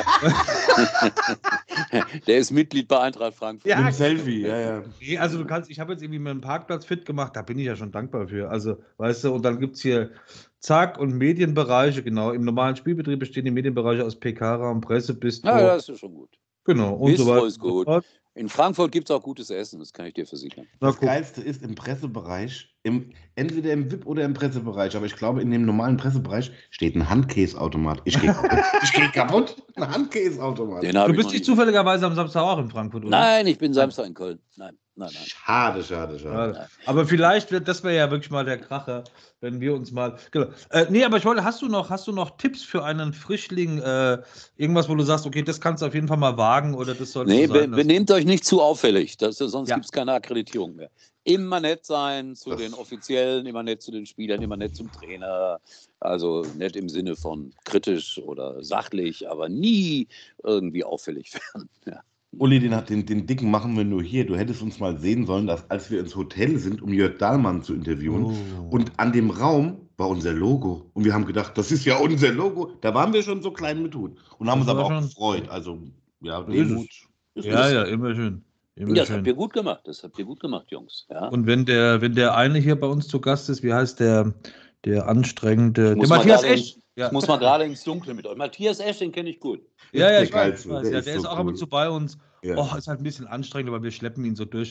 Der ist Mitglied bei Eintracht Frankfurt. Ja, mit dem Selfie, ja. Nee, also ich habe jetzt irgendwie meinen Parkplatz fit gemacht, da bin ich ja schon dankbar für. Also, weißt du, und dann gibt es hier Zack und Medienbereiche, genau. Im normalen Spielbetrieb bestehen die Medienbereiche aus PK-Raum, Presse, Bistro. Ja, das ist schon gut. Genau. Und Bistro so weiter. ist gut. In Frankfurt gibt es auch gutes Essen, das kann ich dir versichern. Das Geilste ist im Pressebereich, entweder im VIP oder im Pressebereich, aber ich glaube, in dem normalen Pressebereich steht ein Handkäseautomat. Ich gehe kaputt. Ein Handkäseautomat. Du bist nicht zufälligerweise am Samstag auch in Frankfurt, oder? Nein, ich bin Samstag in Köln. Nein. Schade. Aber vielleicht das wäre ja wirklich mal der Kracher, wenn wir uns mal. Genau. Nee, aber hast du noch Tipps für einen Frischling? Irgendwas, wo du sagst, okay, das kannst du auf jeden Fall mal wagen oder das sollst du sein. Benehmt euch nicht zu auffällig, sonst gibt es keine Akkreditierung mehr. Immer nett sein zu den Offiziellen, immer nett zu den Spielern, immer nett zum Trainer. Also nett im Sinne von kritisch oder sachlich, aber nie irgendwie auffällig werden. Ja. Uli, den Dicken machen wir nur hier. Du hättest uns mal sehen sollen, dass als wir ins Hotel sind, um Jörg Dahlmann zu interviewen, und an dem Raum war unser Logo. Und wir haben gedacht, das ist ja unser Logo. Da waren wir schon so klein mit Hut. Und haben uns aber auch gefreut. Also, ja, Demut. Ja, immer schön. Das habt ihr gut gemacht. Jungs. Ja. Und wenn der eine hier bei uns zu Gast ist, wie heißt der anstrengende, der Matthias Esch. Ich muss mal gerade ins Dunkle mit euch. Matthias Esch, den kenne ich gut. Ja, ich weiß. Der ist so auch ab und zu bei uns. Ja. Oh, ist halt ein bisschen anstrengend, aber wir schleppen ihn so durch.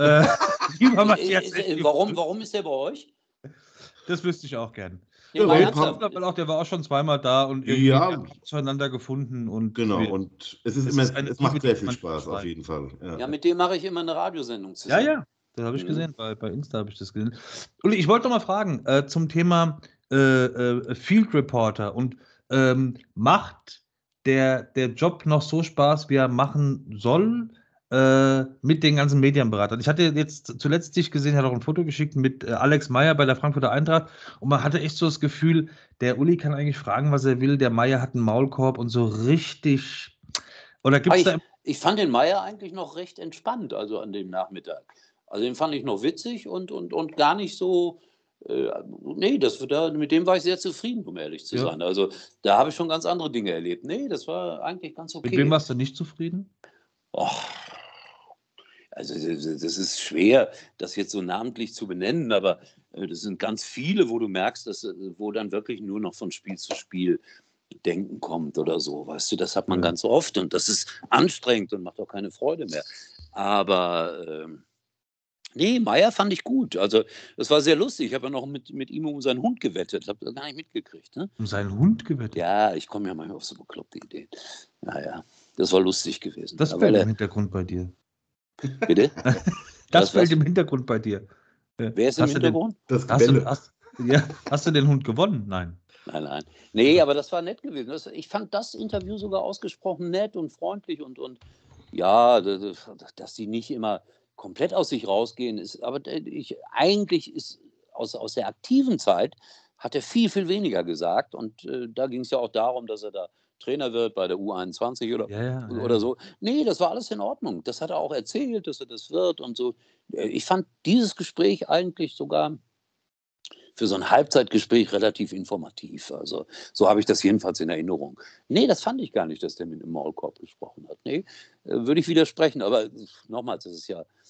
Warum ist der bei euch? Das wüsste ich auch gern. Der war auch schon zweimal da und irgendwie haben zueinander gefunden. Und genau, und es macht sehr viel Spaß, auf jeden Fall. Ja, mit dem mache ich immer eine Radiosendung zusammen. Ja, das habe ich gesehen. Bei Insta habe ich das gesehen. Uli, ich wollte noch mal fragen zum Thema Field Reporter und macht der Job noch so Spaß, wie er machen soll mit den ganzen Medienberatern? Ich hatte jetzt zuletzt dich gesehen, hat auch ein Foto geschickt mit Alex Meyer bei der Frankfurter Eintracht und man hatte echt so das Gefühl, der Uli kann eigentlich fragen, was er will, der Meyer hat einen Maulkorb und so richtig. Oder gibt's ich fand den Meyer eigentlich noch recht entspannt, also an dem Nachmittag. Also den fand ich noch witzig und gar nicht so. Nee, mit dem war ich sehr zufrieden, um ehrlich zu sein. Also da habe ich schon ganz andere Dinge erlebt. Nee, das war eigentlich ganz okay. Mit wem warst du nicht zufrieden? Also das ist schwer, das jetzt so namentlich zu benennen, aber das sind ganz viele, wo du merkst, wo dann wirklich nur noch von Spiel zu Spiel Denken kommt oder so. Weißt du, das hat man ganz oft und das ist anstrengend und macht auch keine Freude mehr. Aber nee, Meyer fand ich gut. Also, das war sehr lustig. Ich habe ja noch mit ihm um seinen Hund gewettet. Habe das gar nicht mitgekriegt. Ne? Um seinen Hund gewettet? Ja, ich komme ja manchmal auf so bekloppte Ideen. Naja, das war lustig gewesen. Das fällt im Hintergrund bei dir. Bitte? Das fällt im Hintergrund bei dir. Wer ist im Hintergrund? Hast du den Hund gewonnen? Nein. Nein. Nee, aber das war nett gewesen. Ich fand das Interview sogar ausgesprochen nett und freundlich und ja, dass die nicht immer komplett aus sich rausgehen ist, aber eigentlich ist aus der aktiven Zeit hat er viel, viel weniger gesagt und da ging es ja auch darum, dass er da Trainer wird bei der U21 oder so. Nee, das war alles in Ordnung. Das hat er auch erzählt, dass er das wird und so. Ich fand dieses Gespräch eigentlich sogar für so ein Halbzeitgespräch relativ informativ. Also so habe ich das jedenfalls in Erinnerung. Nee, das fand ich gar nicht, dass der mit dem Maulkorb gesprochen hat. Nee, würde ich widersprechen. Aber nochmals, das ist ja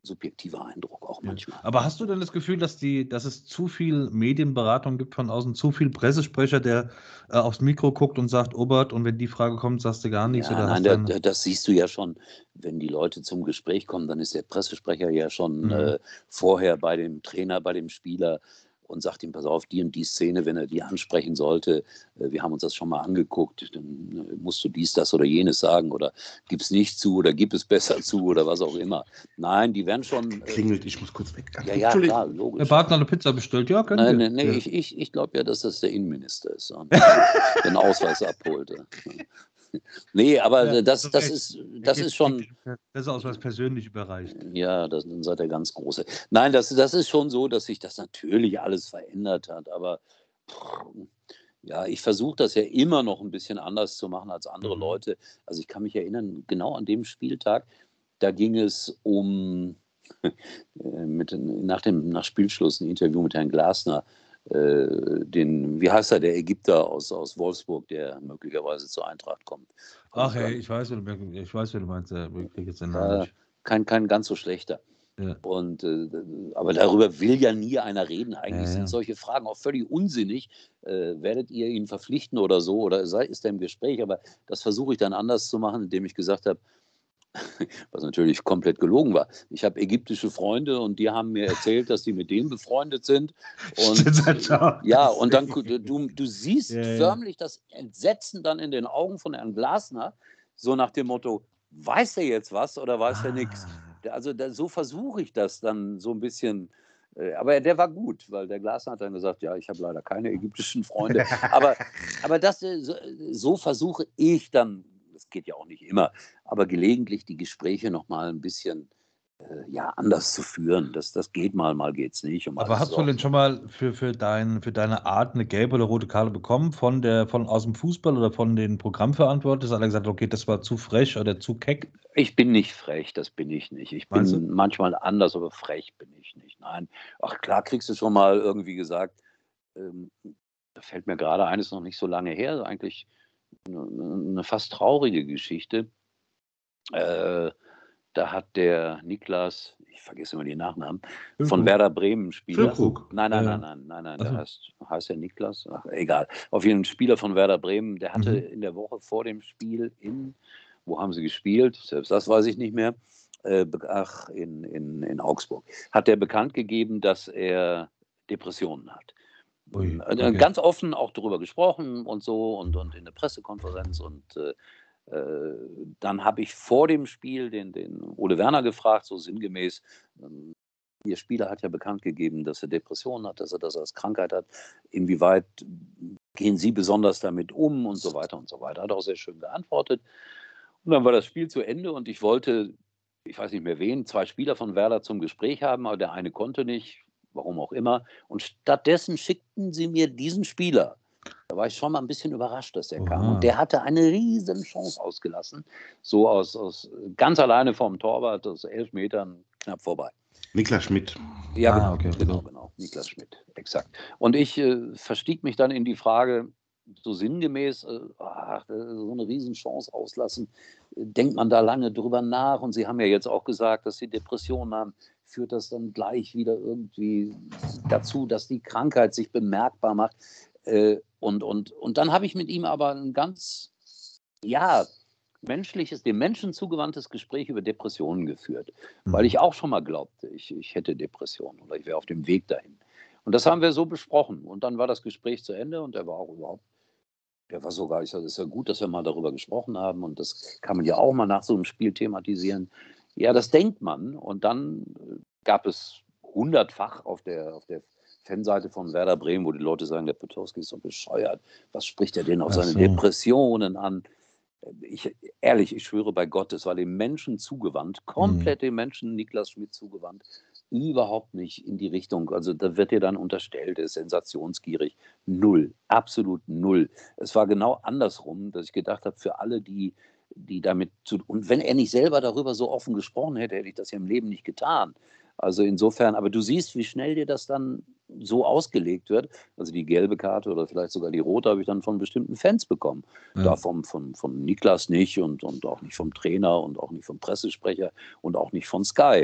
subjektiver Eindruck auch manchmal. Aber hast du denn das Gefühl, dass es zu viel Medienberatung gibt von außen, zu viel Pressesprecher, der aufs Mikro guckt und sagt, Obert, und wenn die Frage kommt, sagst du gar nichts? Ja, oder nein, hast das siehst du ja schon, wenn die Leute zum Gespräch kommen, dann ist der Pressesprecher ja schon vorher bei dem Trainer, bei dem Spieler und sagt ihm, pass auf, die und die Szene, wenn er die ansprechen sollte, wir haben uns das schon mal angeguckt, dann musst du dies, das oder jenes sagen oder gib es nicht zu oder gib es besser zu oder was auch immer. Nein, die werden schon... Klingelt, ich muss kurz weg. Ja, klar, logisch. Der Bart noch eine Pizza bestellt, ja, können wir. Nee, ich glaube ja, dass das der Innenminister ist und den Ausweis abholt. Nee, aber das ist schon... Presseausweis persönlich überreicht. Ja, dann seid ihr ganz große. Nein, das ist schon so, dass sich das natürlich alles verändert hat, aber ja, ich versuche das ja immer noch ein bisschen anders zu machen als andere Leute. Also ich kann mich erinnern, genau an dem Spieltag, da ging es um, nach Spielschluss ein Interview mit Herrn Glasner, wie heißt er, der Ägypter aus Wolfsburg, der möglicherweise zur Eintracht kommt. Ach hey, ich weiß, wer du meinst, ich kriege jetzt den Namen nicht. Kein ganz so schlechter. Ja. Aber darüber will ja nie einer reden. Eigentlich sind solche Fragen auch völlig unsinnig. Werdet ihr ihn verpflichten oder so? Oder ist er im Gespräch? Aber das versuche ich dann anders zu machen, indem ich gesagt habe, was natürlich komplett gelogen war. Ich habe ägyptische Freunde und die haben mir erzählt, dass die mit denen befreundet sind. Und ja, und dann du siehst förmlich das Entsetzen dann in den Augen von Herrn Glasner, so nach dem Motto, weiß er jetzt was oder weiß er nichts? Also so versuche ich das dann so ein bisschen. Aber der war gut, weil der Glasner hat dann gesagt, ja, ich habe leider keine ägyptischen Freunde. aber so versuche ich dann, das geht ja auch nicht immer, aber gelegentlich die Gespräche nochmal ein bisschen anders zu führen. Das geht mal geht's nicht. Aber hast du denn schon mal für deine Art eine gelbe oder rote Karte bekommen von aus dem Fußball oder von den Programmverantwortlichen? Hat er gesagt, okay, das war zu frech oder zu keck? Ich bin nicht frech, das bin ich nicht. Ich bin manchmal anders, aber frech bin ich nicht. Nein, ach klar kriegst du schon mal irgendwie gesagt, da fällt mir gerade eines noch nicht so lange her, eigentlich eine fast traurige Geschichte. Da hat der Niklas, ich vergesse immer die Nachnamen, von Werder Bremen Spieler. Nein, der heißt ja Niklas, ach, egal. Auf jeden Fall Spieler von Werder Bremen, der hatte in der Woche vor dem Spiel wo haben sie gespielt? Selbst das weiß ich nicht mehr. In Augsburg. Hat er bekannt gegeben, dass er Depressionen hat. Okay. Ganz offen auch darüber gesprochen und so und in der Pressekonferenz und dann habe ich vor dem Spiel den Ole Werner gefragt, so sinngemäß, Ihr Spieler hat ja bekannt gegeben, dass er Depressionen hat, dass er das als Krankheit hat. Inwieweit gehen Sie besonders damit um und so weiter und so weiter. Hat auch sehr schön geantwortet. Und dann war das Spiel zu Ende und ich wollte, ich weiß nicht mehr wen, 2 Spieler von Werder zum Gespräch haben, aber der eine konnte nicht, warum auch immer. Und stattdessen schickten sie mir diesen Spieler. Da war ich schon mal ein bisschen überrascht, dass der kam. Und der hatte eine riesen Chance ausgelassen. So aus ganz alleine vom Torwart, aus 11 Metern knapp vorbei. Niklas Schmidt. Ja, genau. Niklas Schmidt, exakt. Und ich verstieg mich dann in die Frage, so sinngemäß, so eine Riesenchance auslassen, denkt man da lange drüber nach? Und Sie haben ja jetzt auch gesagt, dass Sie Depressionen haben. Führt das dann gleich wieder irgendwie dazu, dass die Krankheit sich bemerkbar macht? Und dann habe ich mit ihm aber ein ganz, menschliches, dem Menschen zugewandtes Gespräch über Depressionen geführt, weil ich auch schon mal glaubte, ich hätte Depressionen oder ich wäre auf dem Weg dahin. Und das haben wir so besprochen. Und dann war das Gespräch zu Ende und er war sogar, ich sage, es ist ja gut, dass wir mal darüber gesprochen haben und das kann man ja auch mal nach so einem Spiel thematisieren. Ja, das denkt man. Und dann gab es 100-fach auf der Fanseite von Werder Bremen, wo die Leute sagen, der Potowski ist so bescheuert. Was spricht er denn auf seine Depressionen an? Ich schwöre bei Gott, es war dem Menschen zugewandt, komplett dem Menschen Niklas Schmidt zugewandt, überhaupt nicht in die Richtung. Also da wird dir dann unterstellt, er ist sensationsgierig. Null, absolut null. Es war genau andersrum, dass ich gedacht habe, für alle, die damit und wenn er nicht selber darüber so offen gesprochen hätte, hätte ich das ja im Leben nicht getan. Also insofern, aber du siehst, wie schnell dir das dann so ausgelegt wird. Also die gelbe Karte oder vielleicht sogar die rote habe ich dann von bestimmten Fans bekommen. Da von Niklas nicht und auch nicht vom Trainer und auch nicht vom Pressesprecher und auch nicht von Sky.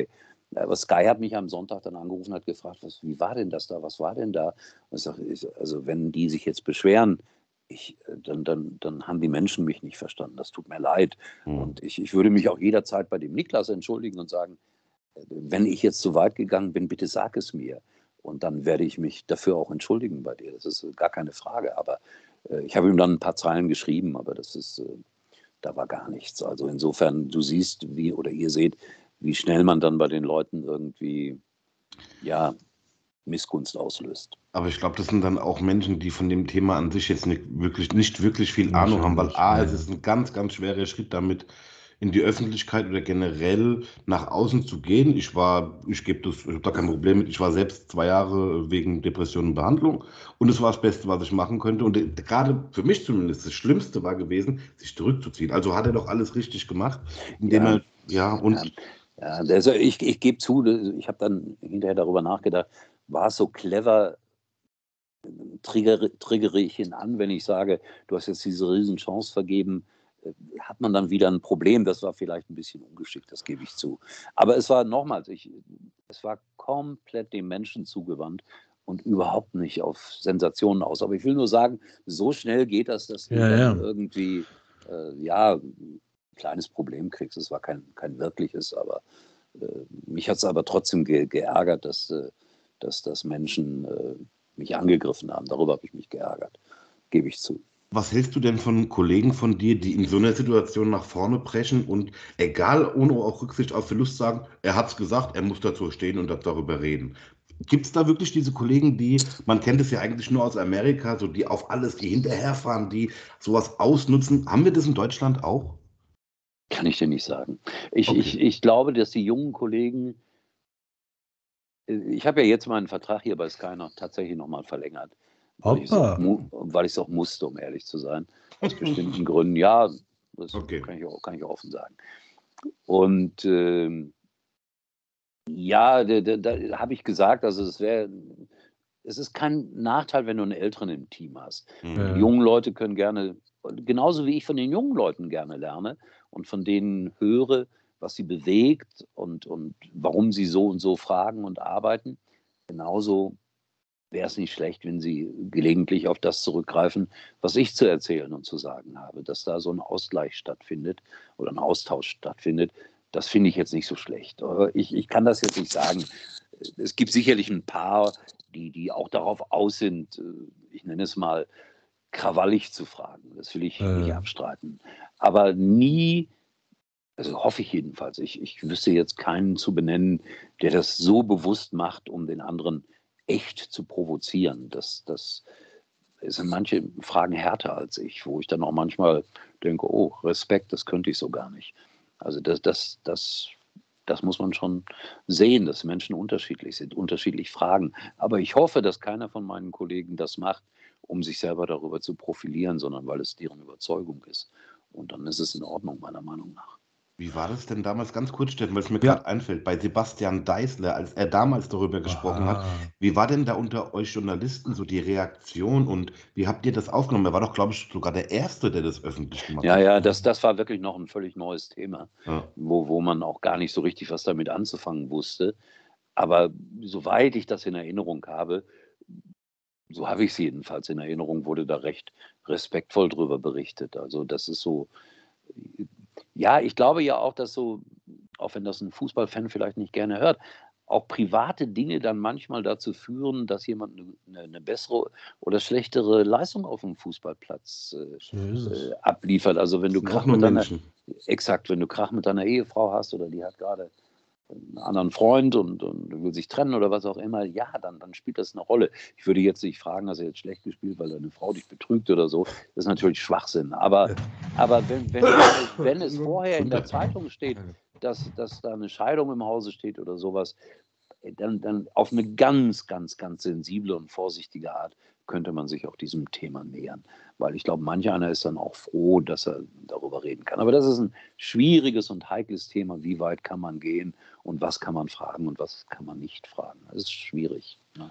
Aber Sky hat mich am Sonntag dann angerufen und hat gefragt, wie war denn das da, was war denn da? Und ich sage, also wenn die sich jetzt beschweren, dann haben die Menschen mich nicht verstanden. Das tut mir leid. Und ich würde mich auch jederzeit bei dem Niklas entschuldigen und sagen, wenn ich jetzt zu weit gegangen bin, bitte sag es mir. Und dann werde ich mich dafür auch entschuldigen bei dir. Das ist gar keine Frage. Aber ich habe ihm dann ein paar Zeilen geschrieben, aber da war gar nichts. Also insofern, du siehst, ihr seht, wie schnell man dann bei den Leuten irgendwie, ja, Missgunst auslöst. Aber ich glaube, das sind dann auch Menschen, die von dem Thema an sich jetzt nicht wirklich viel Ahnung haben, weil es ist ein ganz, ganz schwerer Schritt, damit in die Öffentlichkeit oder generell nach außen zu gehen. Ich habe da kein Problem mit. Ich war selbst 2 Jahre wegen Depressionen in Behandlung und es war das Beste, was ich machen könnte. Und gerade für mich zumindest das Schlimmste war gewesen, sich zurückzuziehen. Also hat er doch alles richtig gemacht, indem er, also ich gebe zu, ich habe dann hinterher darüber nachgedacht, war es so clever, triggere ich ihn an, wenn ich sage, du hast jetzt diese Riesenchance vergeben, hat man dann wieder ein Problem. Das war vielleicht ein bisschen ungeschickt, das gebe ich zu. Aber es war nochmals, es war komplett dem Menschen zugewandt und überhaupt nicht auf Sensationen aus. Aber ich will nur sagen, so schnell geht das, dass du dann irgendwie, ein kleines Problem kriegst. Es war kein wirkliches, aber mich hat es aber trotzdem geärgert, dass das Menschen mich angegriffen haben. Darüber habe ich mich geärgert, gebe ich zu. Was hältst du denn von Kollegen von dir, die in so einer Situation nach vorne brechen und egal, ohne auch Rücksicht auf Verlust sagen, er hat es gesagt, er muss dazu stehen und darüber reden? Gibt es da wirklich diese Kollegen, man kennt es ja eigentlich nur aus Amerika, so die auf alles, die hinterherfahren, die sowas ausnutzen? Haben wir das in Deutschland auch? Kann ich dir nicht sagen. Ich glaube, dass die jungen Kollegen, ich habe ja jetzt meinen Vertrag hier bei Sky tatsächlich nochmal verlängert. Weil ich es auch musste, um ehrlich zu sein. Aus bestimmten Gründen. Ja, das kann ich auch offen sagen. Und da habe ich gesagt, also es ist kein Nachteil, wenn du einen Älteren im Team hast. Die jungen Leute können gerne, genauso wie ich von den jungen Leuten gerne lerne und von denen höre, was sie bewegt und warum sie so und so fragen und arbeiten, genauso wäre es nicht schlecht, wenn Sie gelegentlich auf das zurückgreifen, was ich zu erzählen und zu sagen habe, dass da so ein Ausgleich stattfindet oder ein Austausch stattfindet. Das finde ich jetzt nicht so schlecht. Ich kann das jetzt nicht sagen. Es gibt sicherlich ein paar, die auch darauf aus sind, ich nenne es mal, krawallig zu fragen. Das will ich nicht abstreiten. Aber nie, also hoffe ich jedenfalls, ich wüsste jetzt keinen zu benennen, der das so bewusst macht, um den anderen echt zu provozieren. Das sind manche Fragen härter als ich, wo ich dann auch manchmal denke, oh, Respekt, das könnte ich so gar nicht. Also das muss man schon sehen, dass Menschen unterschiedlich sind, unterschiedlich fragen. Aber ich hoffe, dass keiner von meinen Kollegen das macht, um sich selber darüber zu profilieren, sondern weil es deren Überzeugung ist. Und dann ist es in Ordnung, meiner Meinung nach. Wie war das denn damals, ganz kurz, Steffen, weil es mir gerade einfällt, bei Sebastian Deißler, als er damals darüber gesprochen hat, wie war denn da unter euch Journalisten so die Reaktion und wie habt ihr das aufgenommen? Er war doch, glaube ich, sogar der Erste, der das öffentlich gemacht hat. Ja, das war wirklich noch ein völlig neues Thema, wo man auch gar nicht so richtig was damit anzufangen wusste. Aber soweit ich das in Erinnerung habe, so habe ich es jedenfalls in Erinnerung, wurde da recht respektvoll drüber berichtet. Also das ist so, ja, ich glaube ja auch, dass so, auch wenn das ein Fußballfan vielleicht nicht gerne hört, auch private Dinge dann manchmal dazu führen, dass jemand eine bessere oder schlechtere Leistung auf dem Fußballplatz abliefert. Also wenn du Krach mit deiner Ehefrau hast oder die hat gerade einen anderen Freund und will sich trennen oder was auch immer, ja, dann spielt das eine Rolle. Ich würde jetzt nicht fragen, hast du jetzt schlecht gespielt, weil deine Frau dich betrügt oder so. Das ist natürlich Schwachsinn. Aber wenn es vorher in der Zeitung steht, dass da eine Scheidung im Hause steht oder sowas, dann auf eine ganz, ganz, ganz sensible und vorsichtige Art könnte man sich auch diesem Thema nähern. Weil ich glaube, manch einer ist dann auch froh, dass er darüber reden kann. Aber das ist ein schwieriges und heikles Thema. Wie weit kann man gehen und was kann man fragen und was kann man nicht fragen? Das ist schwierig. Ne?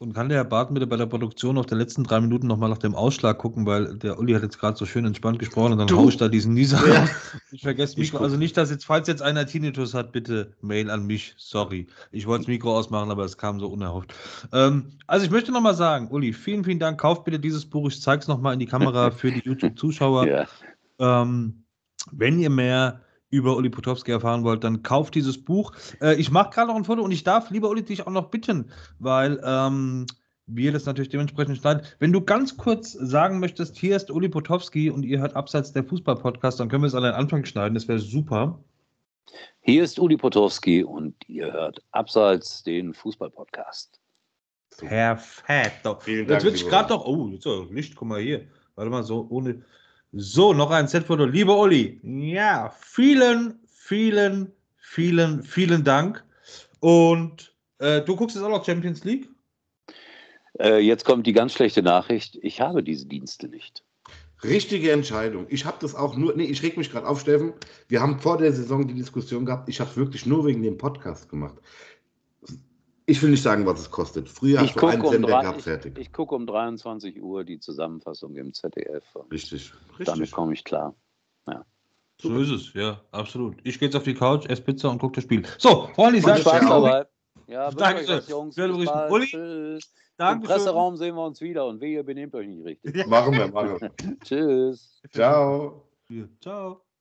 Und kann der Herr Barth bitte bei der Produktion auf der letzten 3 Minuten nochmal nach dem Ausschlag gucken, weil der Uli hat jetzt gerade so schön entspannt gesprochen und dann haue ich da diesen Nieser raus. Ich vergesse Mikro. Also nicht, dass jetzt, falls jetzt einer Tinnitus hat, bitte Mail an mich. Sorry. Ich wollte das Mikro ausmachen, aber es kam so unerhofft. Also ich möchte nochmal sagen, Uli, vielen, vielen Dank. Kauft bitte dieses Buch. Ich zeige es nochmal in die Kamera für die YouTube-Zuschauer. Ja. Wenn ihr mehr über Uli Potowski erfahren wollt, dann kauft dieses Buch. Ich mache gerade noch ein Foto und ich darf, lieber Uli, dich auch noch bitten, weil wir das natürlich dementsprechend schneiden. Wenn du ganz kurz sagen möchtest, hier ist Uli Potowski und ihr hört Abseits der Fußball-Podcast, dann können wir es an den Anfang schneiden, das wäre super. Hier ist Uli Potowski und ihr hört Abseits den Fußball-Podcast. Perfekt. Vielen Jetzt Dank. wird ich gerade doch, oh, jetzt Licht, guck mal hier. Warte mal, so ohne. So, noch ein Set-Foto. Lieber Uli, ja, vielen, vielen, vielen, vielen Dank. Und du guckst jetzt auch noch Champions League? Jetzt kommt die ganz schlechte Nachricht. Ich habe diese Dienste nicht. Richtige Entscheidung. Ich habe das auch nur, ich reg mich gerade auf, Steffen. Wir haben vor der Saison die Diskussion gehabt. Ich habe es wirklich nur wegen dem Podcast gemacht. Ich will nicht sagen, was es kostet. Früher hast du einen Sender gehabt, fertig. Ich gucke um 23 Uhr die Zusammenfassung im ZDF. Richtig. Damit komme ich klar. Ja. So ist es, ja, absolut. Ich gehe jetzt auf die Couch, esse Pizza und gucke das Spiel. So, Freunde, ich Viel sage Spaß dabei. Ja, danke schön. Jungs. Uli, Tschüss. danke Im Presseraum sehen wir uns wieder und wehe, ihr benehmt euch nicht richtig. Machen wir. Tschüss. Ciao. Ciao.